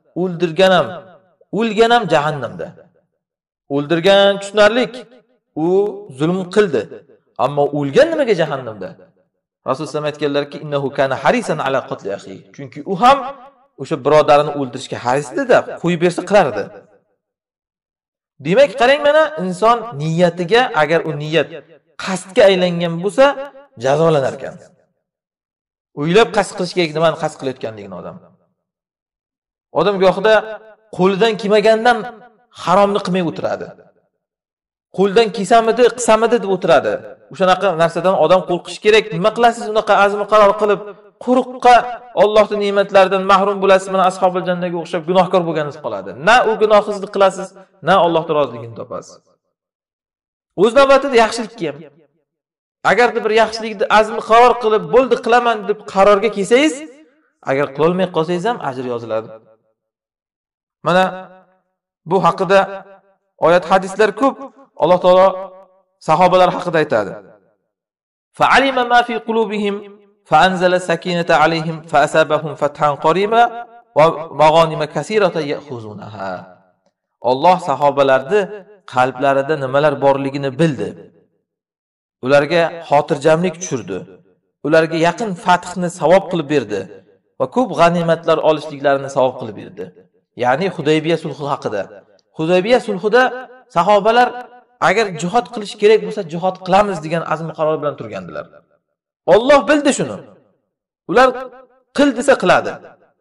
o'lgan ham jahannamda. O'ldirgan tushunarlik, u zulm qildi, ammo o'lgan nimaga jahannamda? Rasululloh aytganlarki, innahu kana harisan ala qatli akhi. Chunki u ham o'sha birodarini o'ldirishga haris edi-da, qo'yib bersa qilar edi. Demak, qarang mana inson niyatiga, agar u niyat qasdga aylangan bo'lsa, jazolanar ekan. O'ylab qasd qilish kerak, nimani qasd qilayotganligini odam. Odam gohida qo'lidan kelmagandan haromni qilmay o'tiradi. Qo'ldan kelsamidi, qilsamidi deb o'tiradi. O'shanaqa narsadan odam qo'rqish kerak. Nima qilasiz unaqa azmi qaror qilib, quruqqa Allohning ne'matlaridan mahrum bo'lasiz, mana ashabul jannaga o'xshab gunohkor bo'lganingiz qoladi. Na u gunohingizni qilasiz, na Allohning roziligini topasiz. O'z navbatida yaxshilikka ham. Agarda bir yaxshilikni azmi qaror qilib, bo'ldi qilaman deb qarorga kelsangiz, agar qila olmay qolsangiz ham ajr yoziladi. Mana bu haqida oyat hadislar ko'p. Alloh taolo sahobalar haqida aytadi. Fa'alima ma fi qulubihim fa'anzala sakinata alayhim fa'asabahum fathan qariba va mag'anima kaseeratan ya'khuzunaha. Alloh sahobalarni qalblarida nimalar borligini bildi. Ularga xotirjamlik tushirdi. Ularga yaqin fathni savob qilib berdi va ko'p g'animatlar olishliklarini savob qilib berdi. Ya'ni Hudaybiya sulhi haqida. Hudaybiya sulhida sahobalar agar jihad qilish kerak bo'lsa jihad qilamiz degan azm qaror bilan turgandilar. Alloh bildi shuni. Ular qil desa qiladi.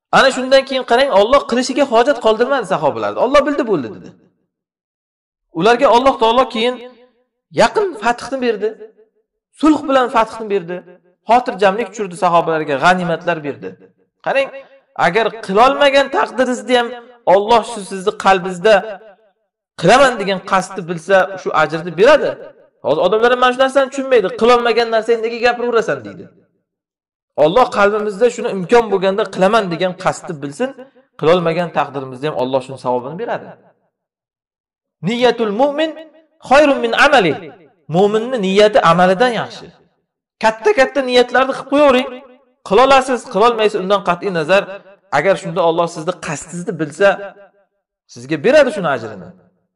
Ana shundan keyin qarang, Alloh qilishiga hojat qoldirmadi sahobalarni. Alloh bildi bo'ldi dedi. Ularga Alloh taolo keyin yaqin fathni berdi. Sulh bilan fathni berdi. Xotirjamlik tushirdi sahobalarga, g'animatlar berdi. Qarang, agar qilolmagan taqdiringizda ham Alloh shu sizni qalbingizda qilaman degan qasdni bilsa, shu ajrni beradi. Hozir odamlar ham mana shu narsani tushunmaydi. Qilolmagan narsani nega gapiraverasan deydi. Alloh qalbimizda shuni imkon bo'lganda qilaman degan qasdni bilsin, qilolmagan taqdirimizda ham Alloh shuni savobini beradi. Niyatul mu'min khayrun min amali. Mu'minning niyati amalidan yaxshi. Katta-katta niyatlarni qilib qo'yavering. Qila olasiz, qila olmaysiz, undan qat'iy nazar, agar shunda Alloh sizni qasdingizni bilsa, sizga beradi shuni ajrini.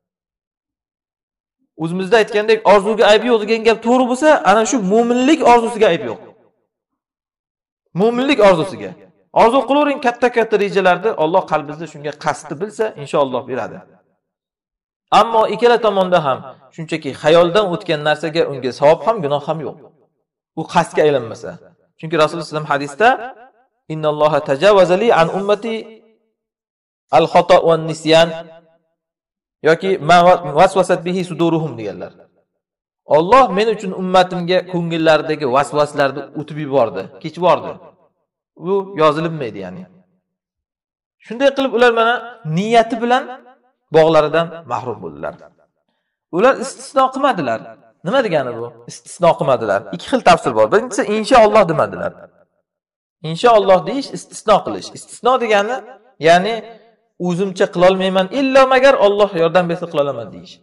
O'zimizda aytgandek, orzuga ayb yo'q degan gap to'g'ri bo'lsa, ana shu mu'minlik orzusiga ayb yo'q. Mu'minlik orzusiga. Orzu qilavering katta-katta rejalarni, Alloh qalbingizda shunga qasdni bilsa, inshaalloh beradi. Ammo ikkala tomonda ham shunchaki xayoldan o'tgan narsaga unga savob ham, gunoh ham yo'q. U qasdga aylanmasa. Chunki Rasululloh sollallohu alayhi vasallam hadisda innalloha tajawaza li an ummati al-xata va nisyan yoki ma waswasat bihi suduruhum deganlar. Alloh men uchun ummatimga ko'ngillaridagi vasvaslarni o'tib yubordi, kechib yubordi. Bu yozilmaydi ya'ni. Shunday qilib ular mana niyati bilan bog'laridan mahrum bo'ldilar. Ular istisno qilmadilar. Nima degani bu? Istisno qilmadilar. Ikki xil tafsir bor. Birinchisi inshaalloh demadilar. Inshaalloh deyish istisno qilish. Istisno degani ya'ni o'zimcha qila olmayman, illo magar Alloh yordam bersa qila olaman deyish.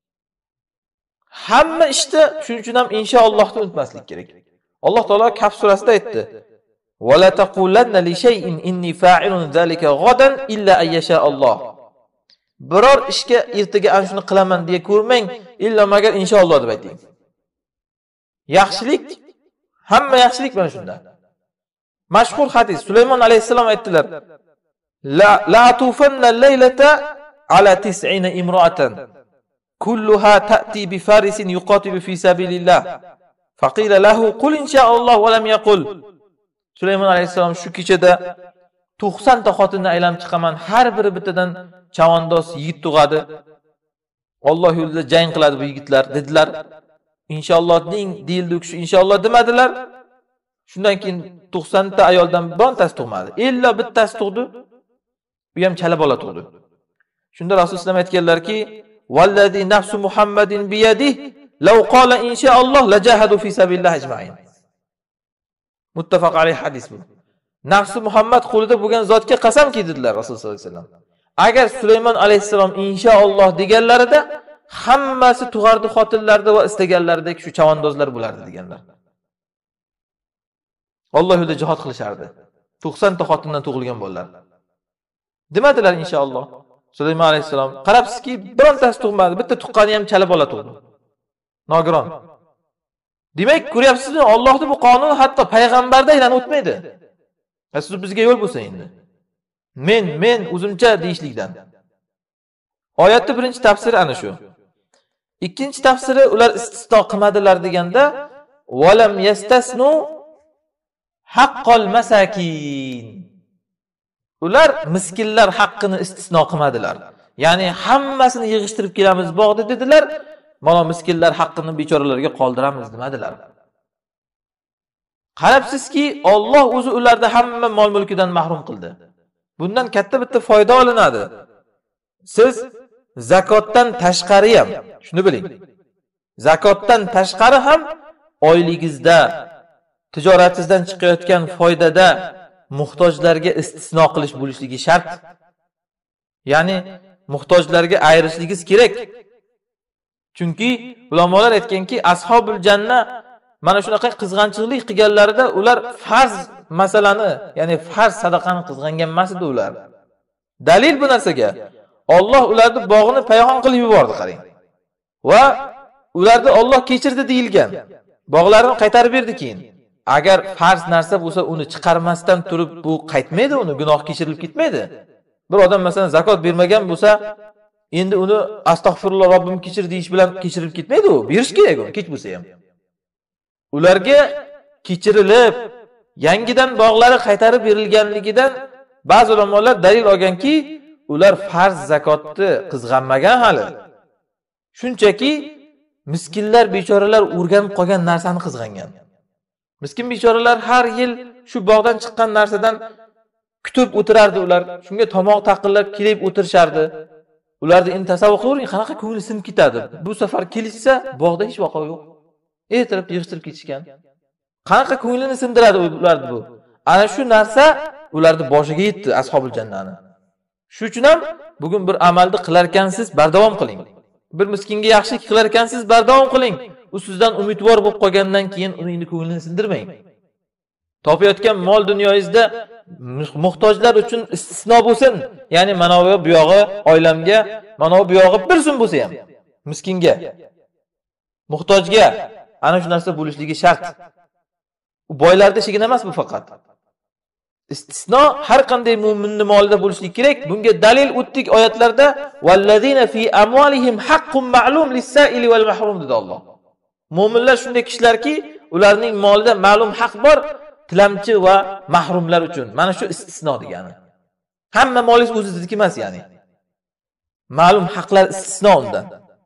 Hamma ishda shuning uchun ham inshaallohni unutmaslik kerak. Alloh taolo Kaf surasida aytdi: "Va la taqulanna li shay'in inni fa'ilun zalika ghadan illa ayyasha Alloh." Biror ishga ertaga ana shuni qilaman deya ko'rmang, illa magar inshaalloh deb ayting. Yaxshilik, hamma yaxshilik mana shunda. Mashhur hadis, Sulaymon alayhisalom aytdilar: "La tufanna laylata ala 90 imra'atan kulluha ta'ti bi farisin yuqatilu fi sabilillah." Faqila lahu qul inshaalloh va lam yaqul. Sulaymon alayhisalom shu kechada 90 ta xotinni aylanib chiqaman, har biri bittadan chavandoz yigit tug'adi. Alloh yo'lida jang qiladi bu yigitlar dedilar. Inshaalloh deng deyildi, shu inshaalloh demadilar. Shundan keyin 90 ta ayoldan birontasi tug'madi. Illa bittasi tug'di. Bu ham chala bola tug'di. Shunda Rasululloh sollallohu alayhi vasallam aytganlarki: "Vallazi nafsu Muhammadin bi yadihi law qala inshaalloh lajahadu fi sabilillah ajma'in." Muttafaq alayhi hadis bu. Nafsi Muhammad qo'lida bo'lgan zotga qasamki dedilar Rasululloh sollallohu alayhi vasallam. Agar Sulaymon alayhisalom inshaalloh deganlarida hammasi tug'ardi xotinlarda va istaganlaridek shu chavandozlar bo'lardi deganlar. Alloh yo'lida jihad qilishardi. 90 ta xotindan tug'ilgan bolalar. Demadilar inshaalloh. Sulaymon alayhisalom qarabsizki, birontasi tug'madi, bitta tuqqani ham chala bola tug'di. Nogiron. Demak, ko'ryapsizmi, Allohning bu qonuni hatto payg'ambarda aylanib o'tmaydi. Siz bizga yo'l bo'lsa endi. Men o'zimcha deyishlikdan. Oyatning birinchi tafsiri ana shu. Ikkinchi tafsiri ular istisno qilmadilar deganda valam yastasnu haqqal masakin. Ular miskinlar haqqini istisno qilmadilar. Ya'ni hammasini yig'ishtirib kelamiz bog'da dedilar. Mana miskinlar haqqini bechoralarga qoldiramiz demadilar. Qarabsizki, Alloh o'zi ularni hamma mol-mulkidan mahrum qildi. Bundan katta bitta foyda olinadi. Siz zakotdan tashqari ham, shuni biling. Zakotdan tashqari ham oyligingizda, tijoratingizdan chiqayotgan foydada muhtojlarga istisno qilish bo'lishligi shart. Ya'ni muhtojlarga ayirishligingiz kerak. Chunki ulamolar aytganki, ashobul janna mana shunaqa qizg'anchilik qilganlarida ular farz masalani, ya'ni farz sadaqani qizg'angan emas edi ular. Dalil bu narsaga. Alloh ularni bog'ini payhon qilib yubordi, qarang. Va ularni Alloh kechirdi deyilgan. Bog'larini qaytarib berdi keyin. Agar farz narsa bo'lsa, uni chiqarmasdan turib bu qaytmaydi, uni gunoh kechirilib ketmaydi. Bir odam masalan zakot bermagan bo'lsa, endi uni astag'firulloh Robbim kechir deyish bilan kechirilib ketmaydi u. Berish kerak uni, kech bo'lsa ham. Ularga kechirilib, yangidan bog'lari qaytarib berilganligidan ba'zi ulamolar dalil olganki, ular farz zakotni qizg'anmagan hali. Shunchaki miskinlar, bechoralar o'rganib qolgan narsani qizg'angan. Miskin bechoralar har yil shu bog'dan chiqqan narsadan kutib o'tirardi ular. Shunga tomoq taqillab kelib o'tirishardi. Ularni endi tasavvur qiling, qanaqa ko'ngli sinib ketadi. Bu safar kelishsa, bog'da hech vaqo yo'q. Ertalab yig'ishtirib ketishgan. Qanaqa ko'nglini sindiradi ularni bu. Ana shu narsa ularni boshiga yetdi ashobul jannani. Shu uchun ham bugun bir amalni qilar ekansiz, bardavom qiling. Bir miskinga yaxshilik qilar ekansiz, bardavom qiling. U sizdan umidvor bo'lib qolgandan keyin uning ko'nglini sindirmang. Topayotgan mol dunyoyingizda muhtojlar uchun istisno bo'lsin. Ya'ni mana bu yog'i oilamga, mana bu yog'i bir so'm bo'lsa ham miskinga, muhtojga ana shu narsa bo'lishligi shart. U boylarda ishigina emas bu faqat. Istisno har qanday mu'minning molida bo'lishi kerak. Bunga dalil o'tdik oyatlarda vallazina fi amwalihim haqqun ma'lum lis-sa'ili wal mahrum dedi Alloh. Mu'minlar shunday kishilarki, ularning molida ma'lum haq bor, tilamchi va mahrumlar uchun. Mana shu istisno degani. Hamma molingiz o'zingizniki emas, ya'ni. Ma'lum haqlar istisno undan.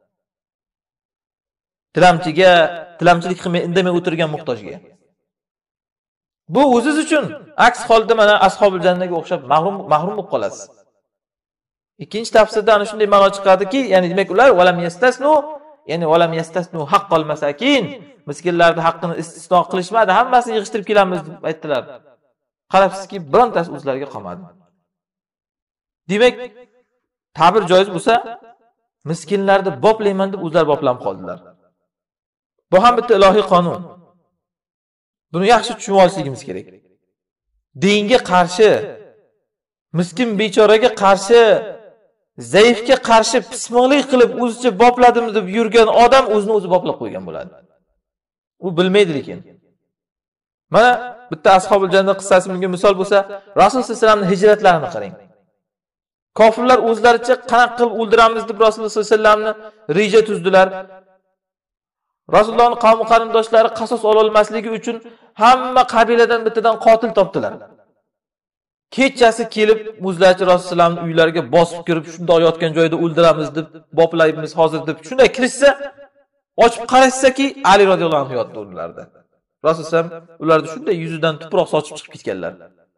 Tilamchiga, tilamchilik qilmay indamay o'tirgan muhtojga. Bu o'zingiz uchun. Aks holda mana ashobul jannaga o'xshab mahrum bo'lib qolasiz. Ikkinchi tafsirda ana shunday ma'no chiqadiki, ya'ni demak ular valam yastasnu, ya'ni valam yastasnu haqqal masakin, miskinlarning haqqini istisno qilishmadi, hammasini yig'ishtirib kelamiz deb aytdilar. Qarabsizki, birontasi o'zlariga qolmadi. Demak, ta'bir joiz bo'lsa, miskinlarni boplayman deb o'zlari boplanib qoldilar. Bu ham bitta ilohiy qonun. Buni yaxshi tushunib olishligimiz kerak. Dinga qarshi, miskin bechoraga qarshi, zaifga qarshi pismoqlik qilib o'zicha bopladim deb yurgan odam o'zini o'zi boplab qo'ygan bo'ladi. U bilmaydi lekin. Mana bitta ashobul jannat qissasi bunga misol bo'lsa, Rasul sollallohu alayhi vasallamning hijratlarini qarang. Kofirlar o'zlaricha qanaqa qilib o'ldiramiz deb Rasululloh sollallohu alayhi vasallamni reja tuzdilar. Rasulullohning qavm qarindoshlari qasos ola olmasligi uchun hamma qabiladan bittadan qotil topdilar. Kechasi kelib o'zlaricha Rasulullohning uylariga bosib kirib, shunday yotgan joyda o'ldiramiz deb boplaymiz hozir deb shunday kirishsa, ochib qarashsaki, Ali radhiyallohu anhu yotdi ularda. Rasululloh ularni shunday yuzidan tuproq sochib chiqib ketganlar.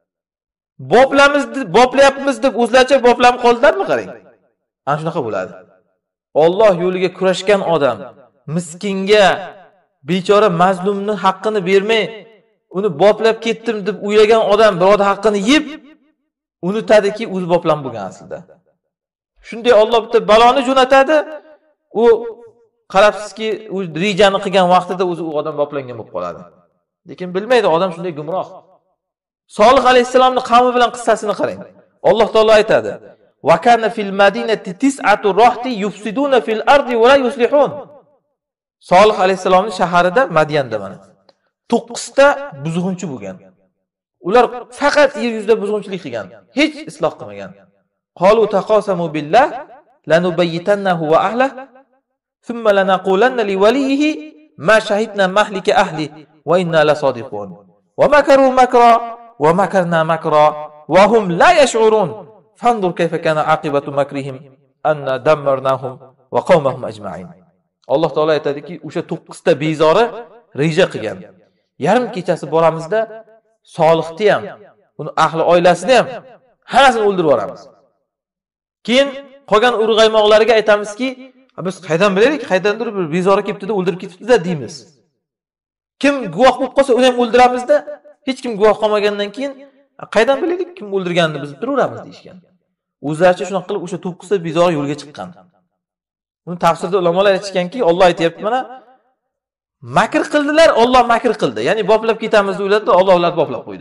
Boplayapmiz deb o'zlaricha boplanib qoldilarmi qarang. Ana shunaqa bo'ladi. Alloh yo'liga kurashgan odam, miskinga, bechora mazlumning haqqini bermay, uni boplab ketdim deb o'ylagan odam birodar haqqini yeb, unutadiki o'zi boplan bo'lgan aslida. Shunday Alloh bitta baloni jo'natadi, u qarabsizki, u rejani qilgan vaqtida o'zi u odam boplangan bo'lib qoladi. Lekin bilmaydi odam shunday gumroh. Solih alayhisalomning qavmi bilan qissasini qarang. Alloh taolo aytadi: "Va kana fil madinati tis'atu rahti yufsiduna fil ardi va la yuslihun." Solih alayhisalomning shaharida, Madiyanda mana 9 ta buzg'unchi bo'lgan. Ular faqat yer yuzida buzg'unchilik qilgan, hech isloh qilmagan. Qalu taqasamu billah lanubayyitannahu va ahlihi thumma lanaqulanna liwalihi ma shahidna mahlika ahli wa inna lasadiqun. Wa makaru makra wa makarna makra wa hum la yash'urun. Fanzur kayfa kana aqibatu makrihim anna dammarnahum wa qawmahum ajma'in. Alloh taolo aytadiki, o'sha 9 ta bezori reja qilgan. Yarim kechasi boramizda Solihni ham, uni ahli oilasini ham hammasini o'ldirib yuboramiz. Keyin qolgan urg'aymoqlarga aytamizki, biz qaydan bilaylik, qaydandir bir bezori kelibdi-da o'ldirib ketibdi-da deymiz. Kim guvoh bo'lib qolsa, uni ham o'ldiramiz-da. Hech kim guvoh qolmagandan keyin qaydan bilaylik kim o'ldirganini biz turaveramiz deyishgan. O'zlaricha shunaqa qilib o'sha 9 ta bezori yo'lga chiqqan. Uni tafsirda ulamolar aytishganki, Alloh aytayapti mana, makr qildilar, Alloh makr qildi. Ya'ni boplab ketamiz deb o'yladi, Alloh ularni boplab qo'ydi.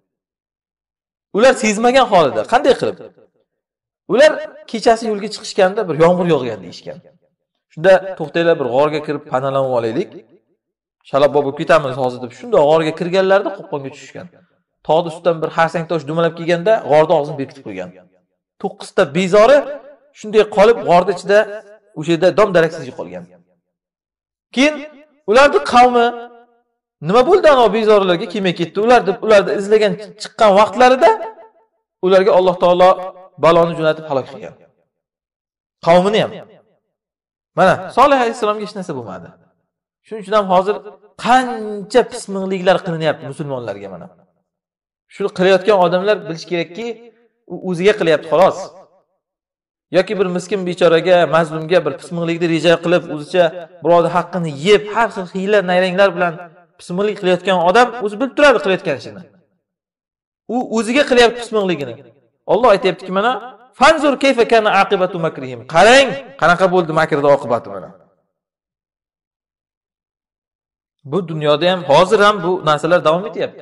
Ular sezmagan holida qanday qilib? Ular kechasi yo'lga chiqishganda bir yomg'ir yog'gan deyishgan. Shunda to'xtaylar, bir g'orga kirib panalanib olaylik. Shalabbo bo'lib ketamiz hozir deb shunda g'orga kirganlarida qo'qonga tushishgan. Tog'ning ustidan bir harsang tosh dumalab kelganda g'orda og'zini berkitib qo'ygan. 9 ta bezori shunday qolib g'orda ichida o'sha yerda dom daraksiz qolgan. Keyin ularning qavmi nima bo'ldi ana bezorilarga kelmay ketdi ular deb ularni izlagan chiqqan vaqtlarida ularga Alloh taolo baloni jo'natib halok qilgan. Qavmini ham. Mana Solih alayhisalomga hech narsa bo'lmadi. Shuning uchun ham hozir qancha pismiqliklar qilinyapti musulmonlarga mana. Shuni qilayotgan odamlar bilish kerakki, u o'ziga qilyapti xolos. Yoki bir miskin bechoraga, mazlumga bir pismiqlikni reja qilib, o'zicha birovning haqqini yeb, har xil hiyla nayranglar bilan pismiqlik qilayotgan odam o'zi bilib turadi qilayotgan ishini. U o'ziga qilyapti pismiqligini. Alloh aytayaptiki, mana fanzur kayfa kana aqibatu makrihim. Qarang, qanaqa bo'ldi makrda oqibati mana. Bu dunyoda ham, hozir ham bu narsalar davom etyapti.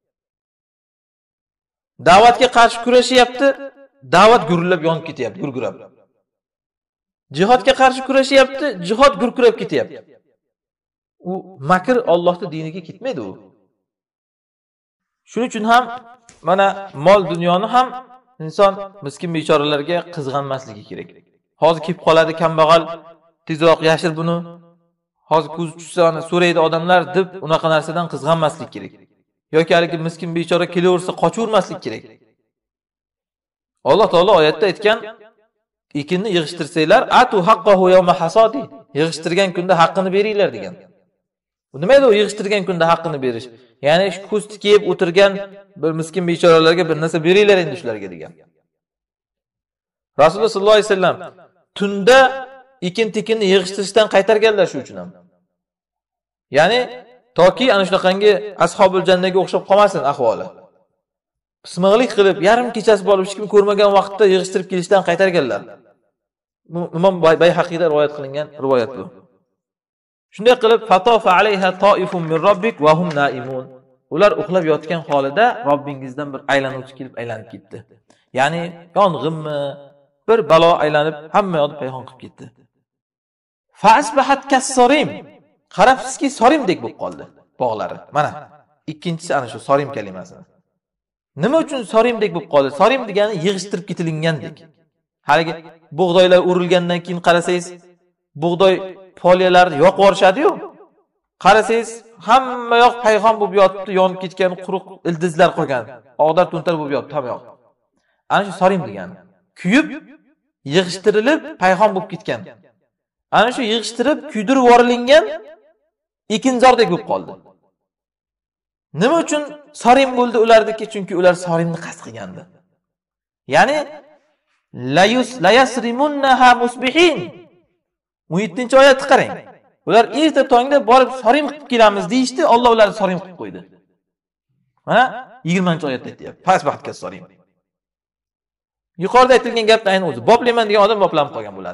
Da'vatga qarshi kurashyapti, da'vat gurillab yonib ketyapti, gurgurab. Jihodga qarshi kurashyapti, jihod gurkurab ketyapti. U makr Allohning diniga ketmaydi u. Shuning uchun ham mana mol dunyoni ham inson miskin bechoralarga qizg'anmasligi kerak. Hozir kelib qoladi kambag'al, tezroq yashir buni. Hozir ko'z tushsa so'raydi odamlar deb unaqa narsadan qizg'anmaslik kerak. Yoki haligi miskin bechora kelaversa qochavermaslik kerak. Alloh taolo oyatda aytgan, ekinni yig'ishtirsanglar, atu haqqahu yawma hasadi. Yig'ishtirgan kunda haqqini beringlar degan. Bu nima edi u yig'ishtirgan kunda haqqini berish? Ya'ni shu ko'z tikib o'tirgan bir miskin bechoralarga bir narsa beringlar endi shularga degan. Rasululloh sollallohu alayhi vasallam tunda ekin-tekinni yig'ishtirishdan qaytarganlar shu uchun ham. Ya'ni toki ana shunaqangi ashobul jannaga o'xshab qolmasin ahvoli. Pismiqlik qilib, yarim kechasi bo'lib hech kim ko'rmagan vaqtda yig'ishtirib kelishdan qaytarganlar. Imom Bayhaqiyda rivoyat qilingan rivoyat bu. Shunday qilib fatofa alayha toifun min robbik va hum naimun. Ular uxlab yotgan holida Robbingizdan bir aylanuvchi kelib aylanib ketdi. Ya'ni yong'inmi, bir balo aylanib hamma yoqni payhon qilib ketdi. Fa asbahat kas-sorim. Qarabsizki, sorimdek bo'lib qoldi bog'lari. Mana ikkinchisi ana shu sorim kalimasi. Nima uchun sorimdek bo'lib qoldi? Sorim degani yig'ishtirib ketilingandek. Haligi bug'doylar urilgandan keyin qarasangiz, bug'doy poliyalarni yoqib yorishadi-yu. Qarasangiz, hamma yoq payhon bo'lib yotibdi, yonib ketgan quruq ildizlar qolgan. Og'dar to'ntar bo'lib yotibdi hamma yoq. Ana shu sorim degani. Kuyib, yig'ishtirilib payhon bo'lib ketgan. Ana shu yig'ishtirib, kuydirib yorilingan ekinzordek bo'lib qoldi. Nima uchun sorim bo'ldi ulardiki? Chunki ular sorimni qasd qilgandi. Ya'ni la yasrimunha musbihin. 17-oyatni qarang. Ular erta tongda borib sorim qilib kelamiz deyishdi, Alloh ularni sorim qilib qo'ydi. Mana 20-oyatda aytayapti. Fasbahtga sorim. Yuqorida aytilgan gapni ayni o'zi. Boplayman degan odam boplanib qolgan bo'ladi.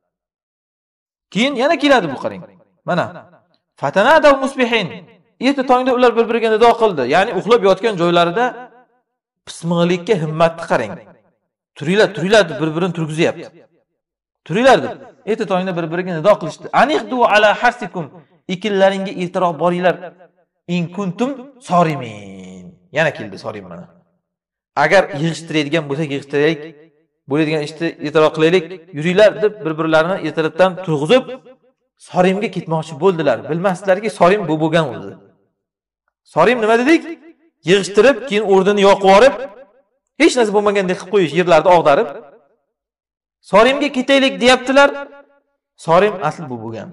Keyin yana keladi bu qarang. Mana fatanadaw musbihin. Erta tongda ular bir-biriga nido qildi. Ya'ni uxlab yotgan joylarida pismiqlikka himmatni qarang. Turinglar bir-birini turgizyapti. Turinglar deb erta tongda bir-biriga nido qilishdi. Aniqdu ala harsikum. Ekinlaringga ertaroq boringlar. In kuntum sorimin. Yana keldi sorim mana. Agar yig'ishtiradigan bo'lsak, yig'ishtiraylik. Bo'ladigan ishni ertaroq qilaylik. Yuringlar deb bir-birlarini ertalabdan turg'izib sorimga ketmoqchi bo'ldilar. Bilmasdilarki sorim bu bo'lgan o'zi. Sorim nima dedik? Yig'ishtirib, keyin o'rnini yoqib yorib, hech narsa bo'lmagandek qilib qo'yish, yerlarni og'darib. Sorimga ketaylik deyaptilar. Sorim asl bu bo'lgan.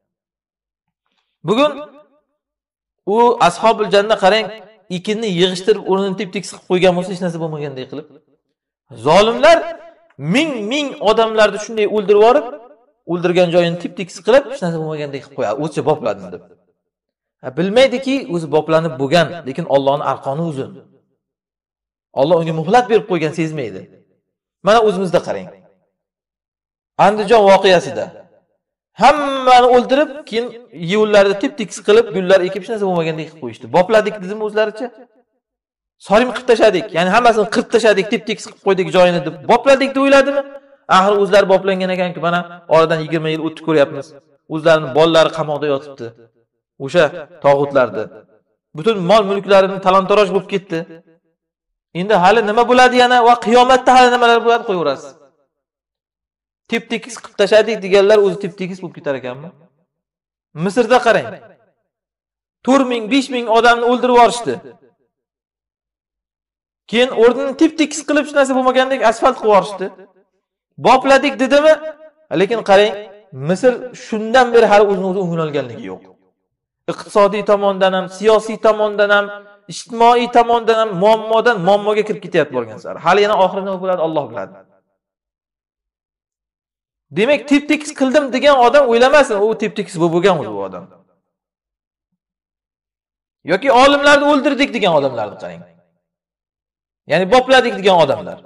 Bugun u ashobul janna qarang, ekinni yig'ishtirib, o'rnini tep-tekis qilib qo'ygan bo'lsa, hech narsa bo'lmagandek qilib. Zolimlar ming odamlarni shunday o'ldirib yorib, o'ldirgan joyini tep-tekis qilib, hech narsa bo'lmagandek qilib qo'yadi. O'zicha bopladim deb. Bilmaydiki, o'zi boplanib bo'lgan, lekin Allohning arqoni uzun. Alloh unga muhlat berib qo'ygan, sezmaydi. Mana o'zimizda qarang. Andijon voqeasida hammani o'ldirib, keyin yo'llarni tep-tekis qilib, gullar ekib, hech narsa bo'lmagandek qilib qo'yishdi. Bopladik dedimi o'zlaricha? Sorim qilib tashadik, ya'ni hammasini qirib tashadik, tep-tekis qilib qo'ydik joyini deb bopladik deb o'yladimi? Axir o'zlari boplangan ekan-ku, mana oradan 20 yil o'tib ko'ryapmiz. O'zlarining bolalari qamoqda yotibdi. O'sha tog'utlarda. Butun mol-mulklarini talon-taroj bo'lib ketdi. Endi hali nima bo'ladi yana va qiyomatda hali nimalar bo'ladi qo'yaverasiz. Tep-tekis qilib tashadik deganlar o'zi tep-tekis bo'lib ketar ekanmi? Misrda qarang. 4000, 5000 odamni o'ldirib yorishdi. Keyin o'rnini tip-tekis qilib hech narsa bo'lmagandek asfalt qilib yuborishdi. Bopladik dedimi? Lekin qarang, Misr shundan beri hali o'zini o'zi o'ngin olganligi yo'q. Iqtisodiy tomondan ham, siyosiy tomondan ham, ijtimoiy tomondan ham muammodan muammoga kirib ketyapti borgan sari. Hali yana oxiri nima bo'ladi, Alloh biladi. Demak, tip-tekis qildim degan odam o'ylamasin, u tip-tekis bo'lgan o'zi bu odam. Yoki olimlarni o'ldirdik degan odamlarni qarang. Ya'ni bopladik degan odamlar.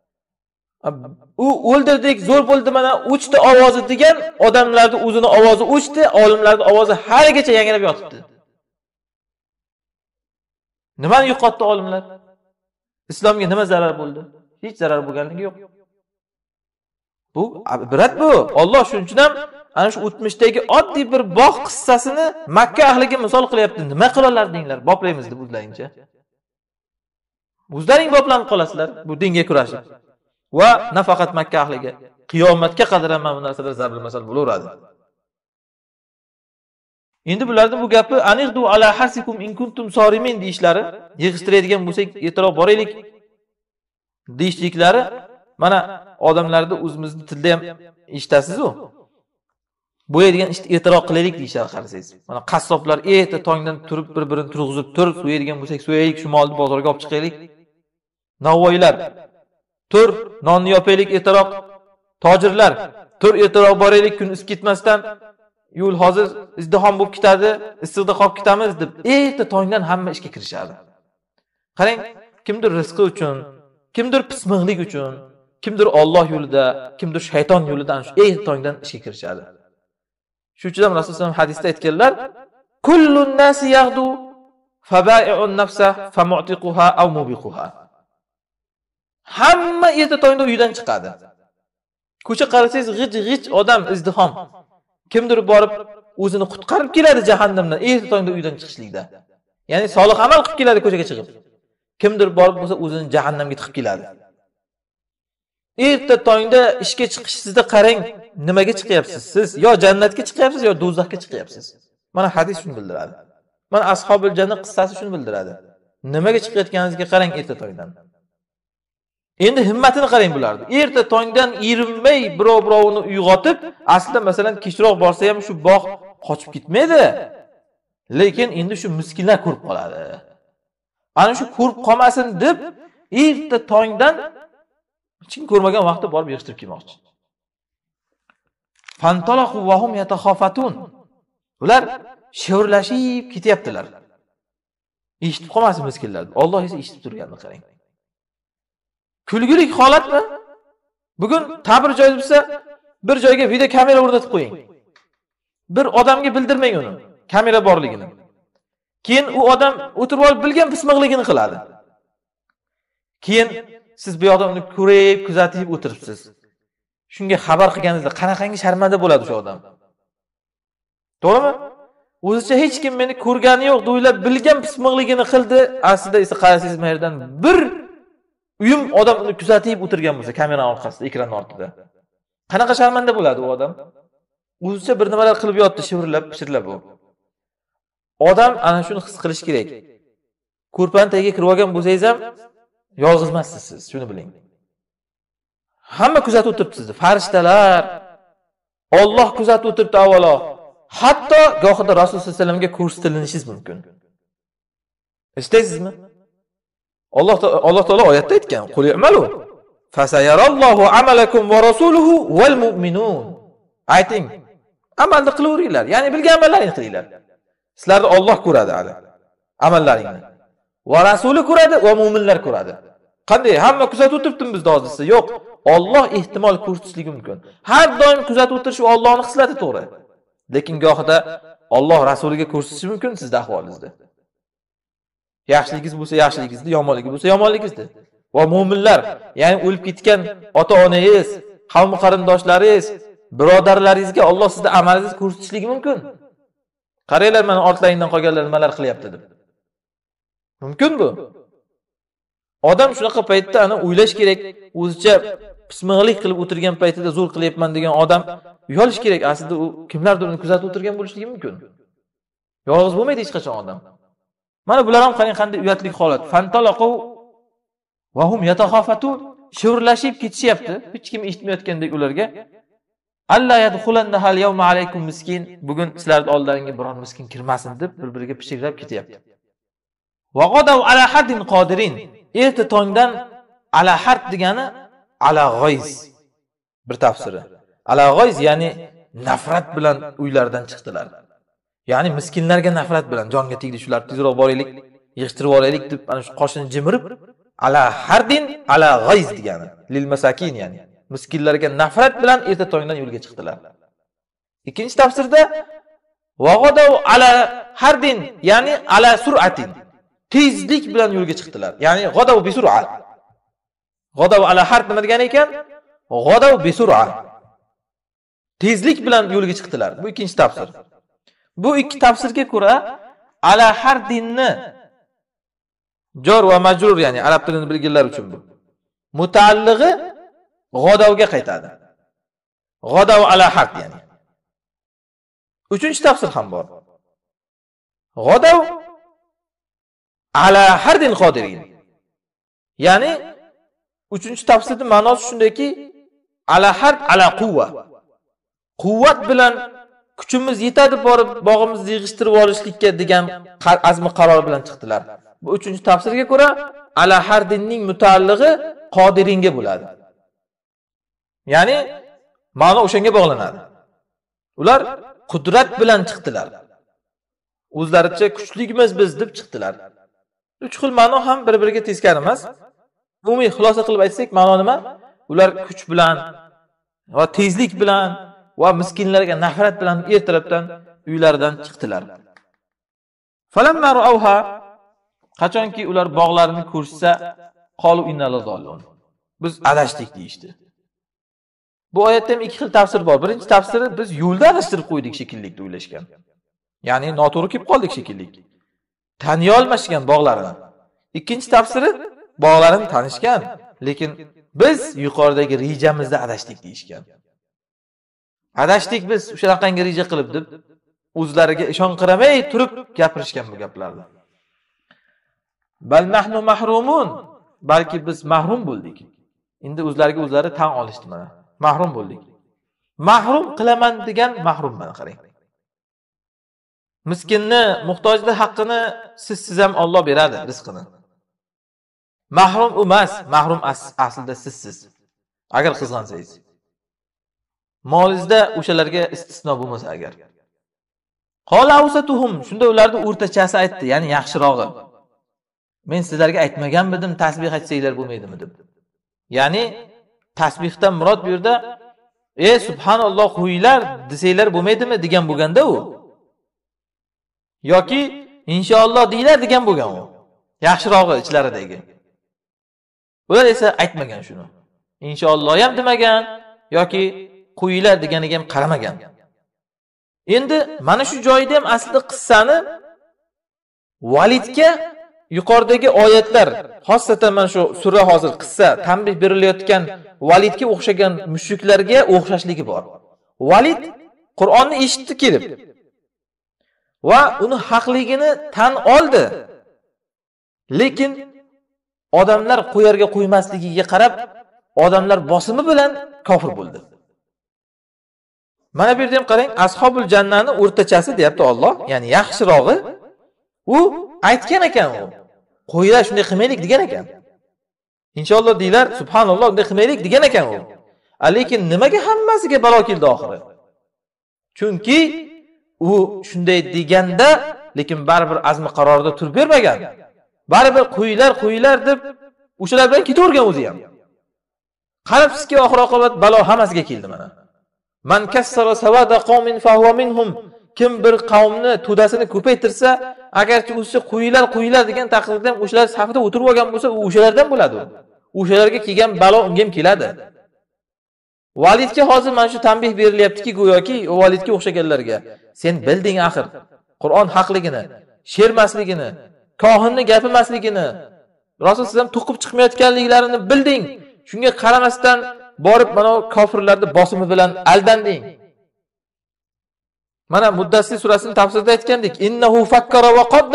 U o'ldirdik, zo'r bo'ldi mana o'chdi ovozi degan odamlarning o'zini ovozi o'chdi, olimlarning ovozi haligacha yangrab yotibdi. Nimani yo'qotdi olimlar? Islomga nima zarar bo'ldi? Hech zarar bo'lganligi yo'q. Bu ibrat bu. Alloh shuning uchun ham ana shu o'tmishdagi oddiy bir bog' qissasini Makka ahliga misol qilyapti. Nima qilalardinglar? Boplaymiz deb o'zlaringcha. O'zlaring boplanib qolasizlar bu dinga kurashib. Va nafaqat Makka ahliga, qiyomatga qadar ham bu narsalar zarbil masal bo'laveradi. Endi bularning bu gapi aniqdu ala hasikum in kuntum sorimin deyishlari, yig'ishtiradigan bo'lsak, e'tirof boraylik deyishliklari, mana odamlarda o'zimizning tilda ham eshitasiz-ku. Bo'yadigan ishni e'tirof qilaylik deyishar qarasangiz. Mana qassoblar erta tongdan turib bir-birini turg'izib turib, so'yadigan bo'lsak, so'yaylik, shu molni bozorga olib chiqaylik. Navoiylar tur, nonni yopaylik e'tirof. Tojirlar tur e'tirof boraylik kun isib ketmasdan. Yo'l hozir izdihom bo'lib ketadi, issiqda qolib ketamiz deb erta tongdan hamma ishga kirishadi. Qarang, kimdir rizqi uchun, kimdir pismiqlik uchun, kimdir Alloh yo'lida, kimdir shayton yo'lidan shu erta tongdan ishga kirishadi. Shu uchun ham Rasululloh sollallohu alayhi vasallam hadisda aytganlar: "Kullun nasi yaghdu faba'i'un nafsa famu'tiquha aw mubiquha." Hamma erta tongda uydan chiqadi. Ko'cha qarasangiz g'ij-g'ij odam izdihom. Kimdir borib o'zini qutqarib keladi jahannamdan erta tongda uydan chiqishlikda. Ya'ni solih amal qilib keladi ko'chaga chiqib. Kimdir borib bo'lsa o'zini jahannamga tiqib keladi. Erta tongda ishga chiqishingizda qarang, nimaga chiqyapsiz siz? Yo jannatga chiqyapsiz, yo do'zaxga chiqyapsiz. Mana hadis shuni bildiradi. Mana ashabul jannat qissasi shuni bildiradi. Nimaga chiqayotganingizga qarang erta tongdan. Endi himmatini qarang bularni. Erta tongdan erinmay birov-birovini uyg'otib, aslida masalan kechroq borsa ham shu bog' qochib ketmaydi. Lekin endi shu miskinlar ko'rib qoladi. Ana shu ko'rib qolmasin deb erta tongdan hech kim ko'rmagan vaqtda borib yig'ishtirib kelmoqchi. Fantalaqu va hum yatakhafatun. Ular shivirlashib ketyaptilar. Eshitib qolmasin miskinlar. Alloh esa eshitib turganini qarang. Kulgulik holatmi? Bugun ta'bir joiz bo'lsa, bir joyga video kamera o'rnatib qo'ying. Bir odamga bildirmang uni, kamera borligini. Keyin u odam o'tirib olib bilgan pismiqligini qiladi. Keyin siz bu yoqdan uni ko'rib, kuzatib o'tiribsiz. Shunga xabar qilganingizda qanaqangi sharmanda bo'ladi shu odam. To'g'rimi? O'zicha hech kim meni ko'rgani yo'q, o'ylab bilgan pismiqligini qildi. Aslida esa qarasangiz mayerdan bir uyum odam uni kuzatib o'tirgan bo'lsa kamera orqasida, ekran ortida. Qanaqa sharmanda bo'ladi u odam? O'zicha bir nimalar qilib yotdi, shivirlab, pishirlab u. Odam ana shuni his qilish kerak. Ko'rpan tagiga kirib olgan bo'lsangiz ham yolg'iz emassiz siz, shuni biling. Hamma kuzatib o'tiribdi sizni, farishtalar, Alloh kuzatib o'tiribdi avvalo. Hatto gohida Rasululloh sollallohu alayhi vasallamga ko'rsatilishingiz mumkin. Istaysizmi? Alloh taolo oyatda aytgan: "Qul i'malu fasayarallohu amalakum va rasuluhu val mu'minun." Ayting, amalni qilaveringlar, ya'ni bilgan amallaringizni qilinglar. Sizlarni Alloh ko'radi hali. Amallaringni. Va rasuli ko'radi, va mu'minlar ko'radi. Qanday? Hamma kuzatib o'tiribdimi bizda hozirsa? Yo'q. Alloh ehtimol ko'rsatishligi mumkin. Har doim kuzatib o'tirish u Allohning xislati to'g'ri. Lekin gohida Alloh rasuliga ko'rsatishi mumkin sizning ahvolingizda. Yaxshiligingiz bo'lsa yaxshiligingizda, yomonligi bo'lsa yomonligingizda. Va mu'minlar, ya'ni o'lib ketgan ota-onangiz, qavm qarindoshlaringiz, birodarlaringizga Alloh sizning amalingizni ko'rsatishligi mumkin. Qaranglar, mana ortlaringdan qolganlar nimalar qilyapti deb. Mumkin bu. Odam shunaqa paytda ana o'ylash kerak, o'zicha pismiqlik qilib o'tirgan paytida zo'r qilyapman degan odam uyalish kerak. Aslida u kimlardir uni kuzatib o'tirgan bo'lishligi mumkin. Yolg'iz bo'lmaydi hech qachon odam. Mana bular ham qarang qanday uyatli holat. Fantalaqu Va hum yataxafatun, shivirlashib ketishyapti, hech kim eshitmayotgandek ularga. Alla yadkhulanna hal yawma alaykum miskin, bugun sizlarning oldingizga biron miskin kirmasin deb bir-biriga pishiklab ketyapti. Va qadav ala hadin qodirin, erta tongdan ala hard degani ala g'oyz bir tafsiri. Ala g'oyz ya'ni nafrat bilan uylaridan chiqdilar. Ya'ni miskinlarga nafrat bilan jonga tegdi, shular tezroq boraylik, yig'ishtirib olaylik deb ana shu qoshini jimirib ala hardin ala g'oyz degani. Lil masakin ya'ni miskinlarga nafrat bilan erta tongdan yo'lga chiqdilar. Ikkinchi tafsirda vaqadav ala hardin ya'ni ala sur'atin, tezlik bilan yo'lga chiqdilar. Ya'ni g'adav bi sur'at. G'adav ala hard nima degan ekan? G'adav bi sur'at. Tezlik bilan yo'lga chiqdilar. Bu ikkinchi tafsir. Bu ikki tafsirga ko'ra ala hardinni jor va majrur ya'ni arab tilini bilganlar uchun bu mutaallig'i g'odavga qaytadi. G'odav ala hard ya'ni. Uchinchi tafsir ham bor. G'odav ala hardin qodirin. Ya'ni uchinchi tafsirning ma'nosi shundayki, ala hard ala quvva. Quvvat bilan kuchimiz yetadi borib bog'imizni yig'ishtirib olishlikka degan azmi qaror bilan chiqdilar. Bu uchinchi tafsirga ko'ra ala hardinning mutaallig'i qodiringa bo'ladi. Ya'ni ma'no o'shanga bog'lanadi. Ular qudrat bilan chiqdilar. O'zlaricha kuchligimiz biz deb chiqdilar. Uch xil ma'no ham bir-biriga teskari emas. Umumiy xulosa qilib aytsak, ma'no nima? Ular kuch bilan va tezlik bilan va miskinlarga nafrat bilan ertalabdan uylaridan chiqdilar. Falamma ra'awha, qachonki ular bog'larini ko'rsa, qalu inna lillahi. Biz adashdik deydi. Bu oyatda ham ikki xil tafsir bor. Birinchi tafsiri biz yo'lda adashtirib qo'ydik shekilli deb o'ylashgan. Ya'ni noto'g'ri kelib qoldik shekilli. Taniy olmashgan bog'larini. Ikkinchi tafsiri bog'larini tanishgan, lekin biz yuqoridagi rejamizda adashdik deyishgan. Adashdik biz o'shanaqangi reja qilib deb o'zlariga ishonqiramay turib gapirishgan bu gaplarni. Bal nahnu mahrumun, balki biz mahrum bo'ldik. Endi o'zlariga o'zlari tan olishdi mana. Mahrum bo'ldik. Mahrum qilaman degan mahrumman, qarang. Miskinni, muhtojni haqqini siz ham Alloh beradi rizqini. Mahrum emas, mahrum aslida sizsiz. Agar qizg'ansangiz. Molingizda o'shalarga istisno bo'lmasa agar. Qala awsatuhum, shunda ularning o'rtachasi aytdi, ya'ni yaxshirog'i. Men sizlarga aytmaganmidim tasbih aytsanglar bo'lmaydimi deb. Ya'ni tasbihdan murod bu yerda subhanalloh qo'yinglar desanglar bo'lmaydimi degan bo'lganda u. Yoki inshaalloh deylar degan bo'lgan u. Yaxshirog'i ichlaridagi. Ular esa aytmagan shuni. Inshaalloh ham demagan yoki qo'yinglar deganiga ham qaramagan. Endi mana shu joyda ham aslida qissani Validga yuqoridagi oyatlar, xosatan mana shu sura hozir qissa tanbih berilayotgan Validga o'xshagan mushriklarga o'xshashligi bor. Valid Qur'onni eshitdi kelib va uni haqligini tan oldi. Lekin odamlar qo'yarga qo'ymasligiga qarab, odamlar bosimi bilan kofir bo'ldi. Mana bu yerda ham qarang, ashobul jannani o'rtachasi deyapti Alloh, ya'ni yaxshirog'i. U aytgan ekan u. Qo'ylar shunday qilmaylik degan ekan. Inshaalloh deylar, subhanalloh unday qilmaylik degan ekan u. Lekin nimaga hammasiga balo keldi oxiri? Chunki u shunday deganda, lekin baribir azmi qarorida turib bermagan. Baribir qo'ylar deb o'shalar bilan ketavergan o'zi ham. Qarabsizki, oxir oqibat balo hammasiga keldi mana. Man kassara sawada qawmin fa huwa minhum. Kim bir qavmni to'dasini ko'paytirsa, agarchi o'zi qo'ylar degan taqdirda ham o'shalar safida o'tirib olgan bo'lsa, u o'shalardan bo'ladi. O'shalarga kelgan balo unga ham keladi. Validga hozir mana shu tanbih berilyaptiki, go'yoki Validga o'xshaganlarga, sen bilding axir Qur'on haqligini, shermasligini, kohinni gapimasligini, Rasul sizam to'qib chiqmayotganliklarini bilding. Shunga qaramasdan borib mana kofirlarning bosimi bilan aldanding. Mana Muddassir surasining tafsirida aytgandik. Innahu fakkara va qaddar.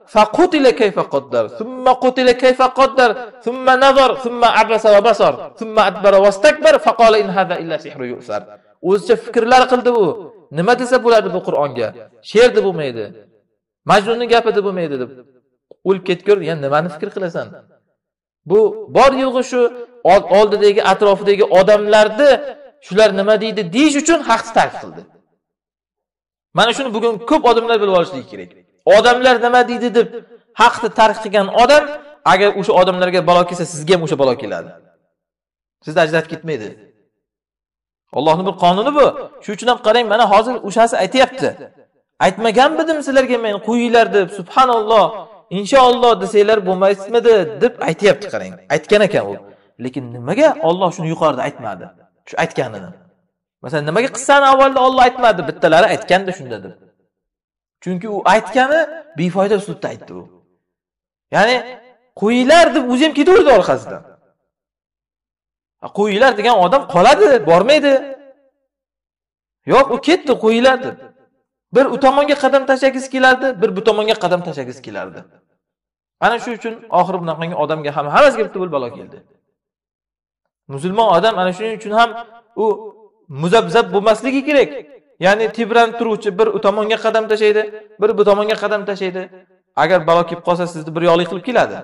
فقتل كيف قدر ثم قتل كيف قدر ثم نظر ثم عبس وبصر ثم أدبر واستكبر فقال إن هذا إلا سحر يؤثر. O'zicha fikrlar qildi u. Nima desa bo'ladi bu Qur'onga? She'r deb bo'lmaydi. Majnunning gapi deb bo'lmaydi deb. O'lib ketgur, yana nimani fikr qilasan? Bu bor yo'g'i shu oldidagi atrofidagi odamlarni shular nima deydi deyish uchun haqni tark qildi. Mana shuni bugun ko'p odamlar bilib olishligi kerak. Odamlar nima deydi deb haqni tark qilgan odam, agar o'sha odamlarga balo kelsa, sizga ham o'sha balo keladi. Sizni ajratib ketmaydi. Allohning bir qonuni bu. Shuning uchun ham qarang, mana hozir o'shasi aytayapti. Aytmaganmidim sizlarga men qo'yinglar deb, subhanalloh, inshaalloh desanglar bo'lmaysizmidi deb aytayapti, qarang. Aytgan ekan u. Lekin nimaga Alloh shuni yuqorida aytmadi? Shu aytganini. Masalan, nimaga qissani avvalda Alloh aytmadi, bittalari aytganda shunda deb. Chunki u aytgani befoyda uslubda aytdi u. Ya'ni qo'yinglar deb o'zi ham ketaverdi orqasidan. Qo'yinglar degan odam qoladi, bormaydi. Yo'q, u ketdi, qo'yinglar deb. Bir u tomonga qadam tashlagisi kelardi, bir bu tomonga qadam tashlagisi kelardi. Ana shu uchun oxir bunaqangi odamga ham hammasiga bitta balo keldi. Musulmon odam ana shuning uchun ham u muzabzab bo'lmasligi kerak. Ya'ni tebranib turuvchi, bir u tomonga qadam tashlaydi, bir bu tomonga qadam tashlaydi. Agar balo kelib qolsa, sizni bir yo'qlik qilib keladi.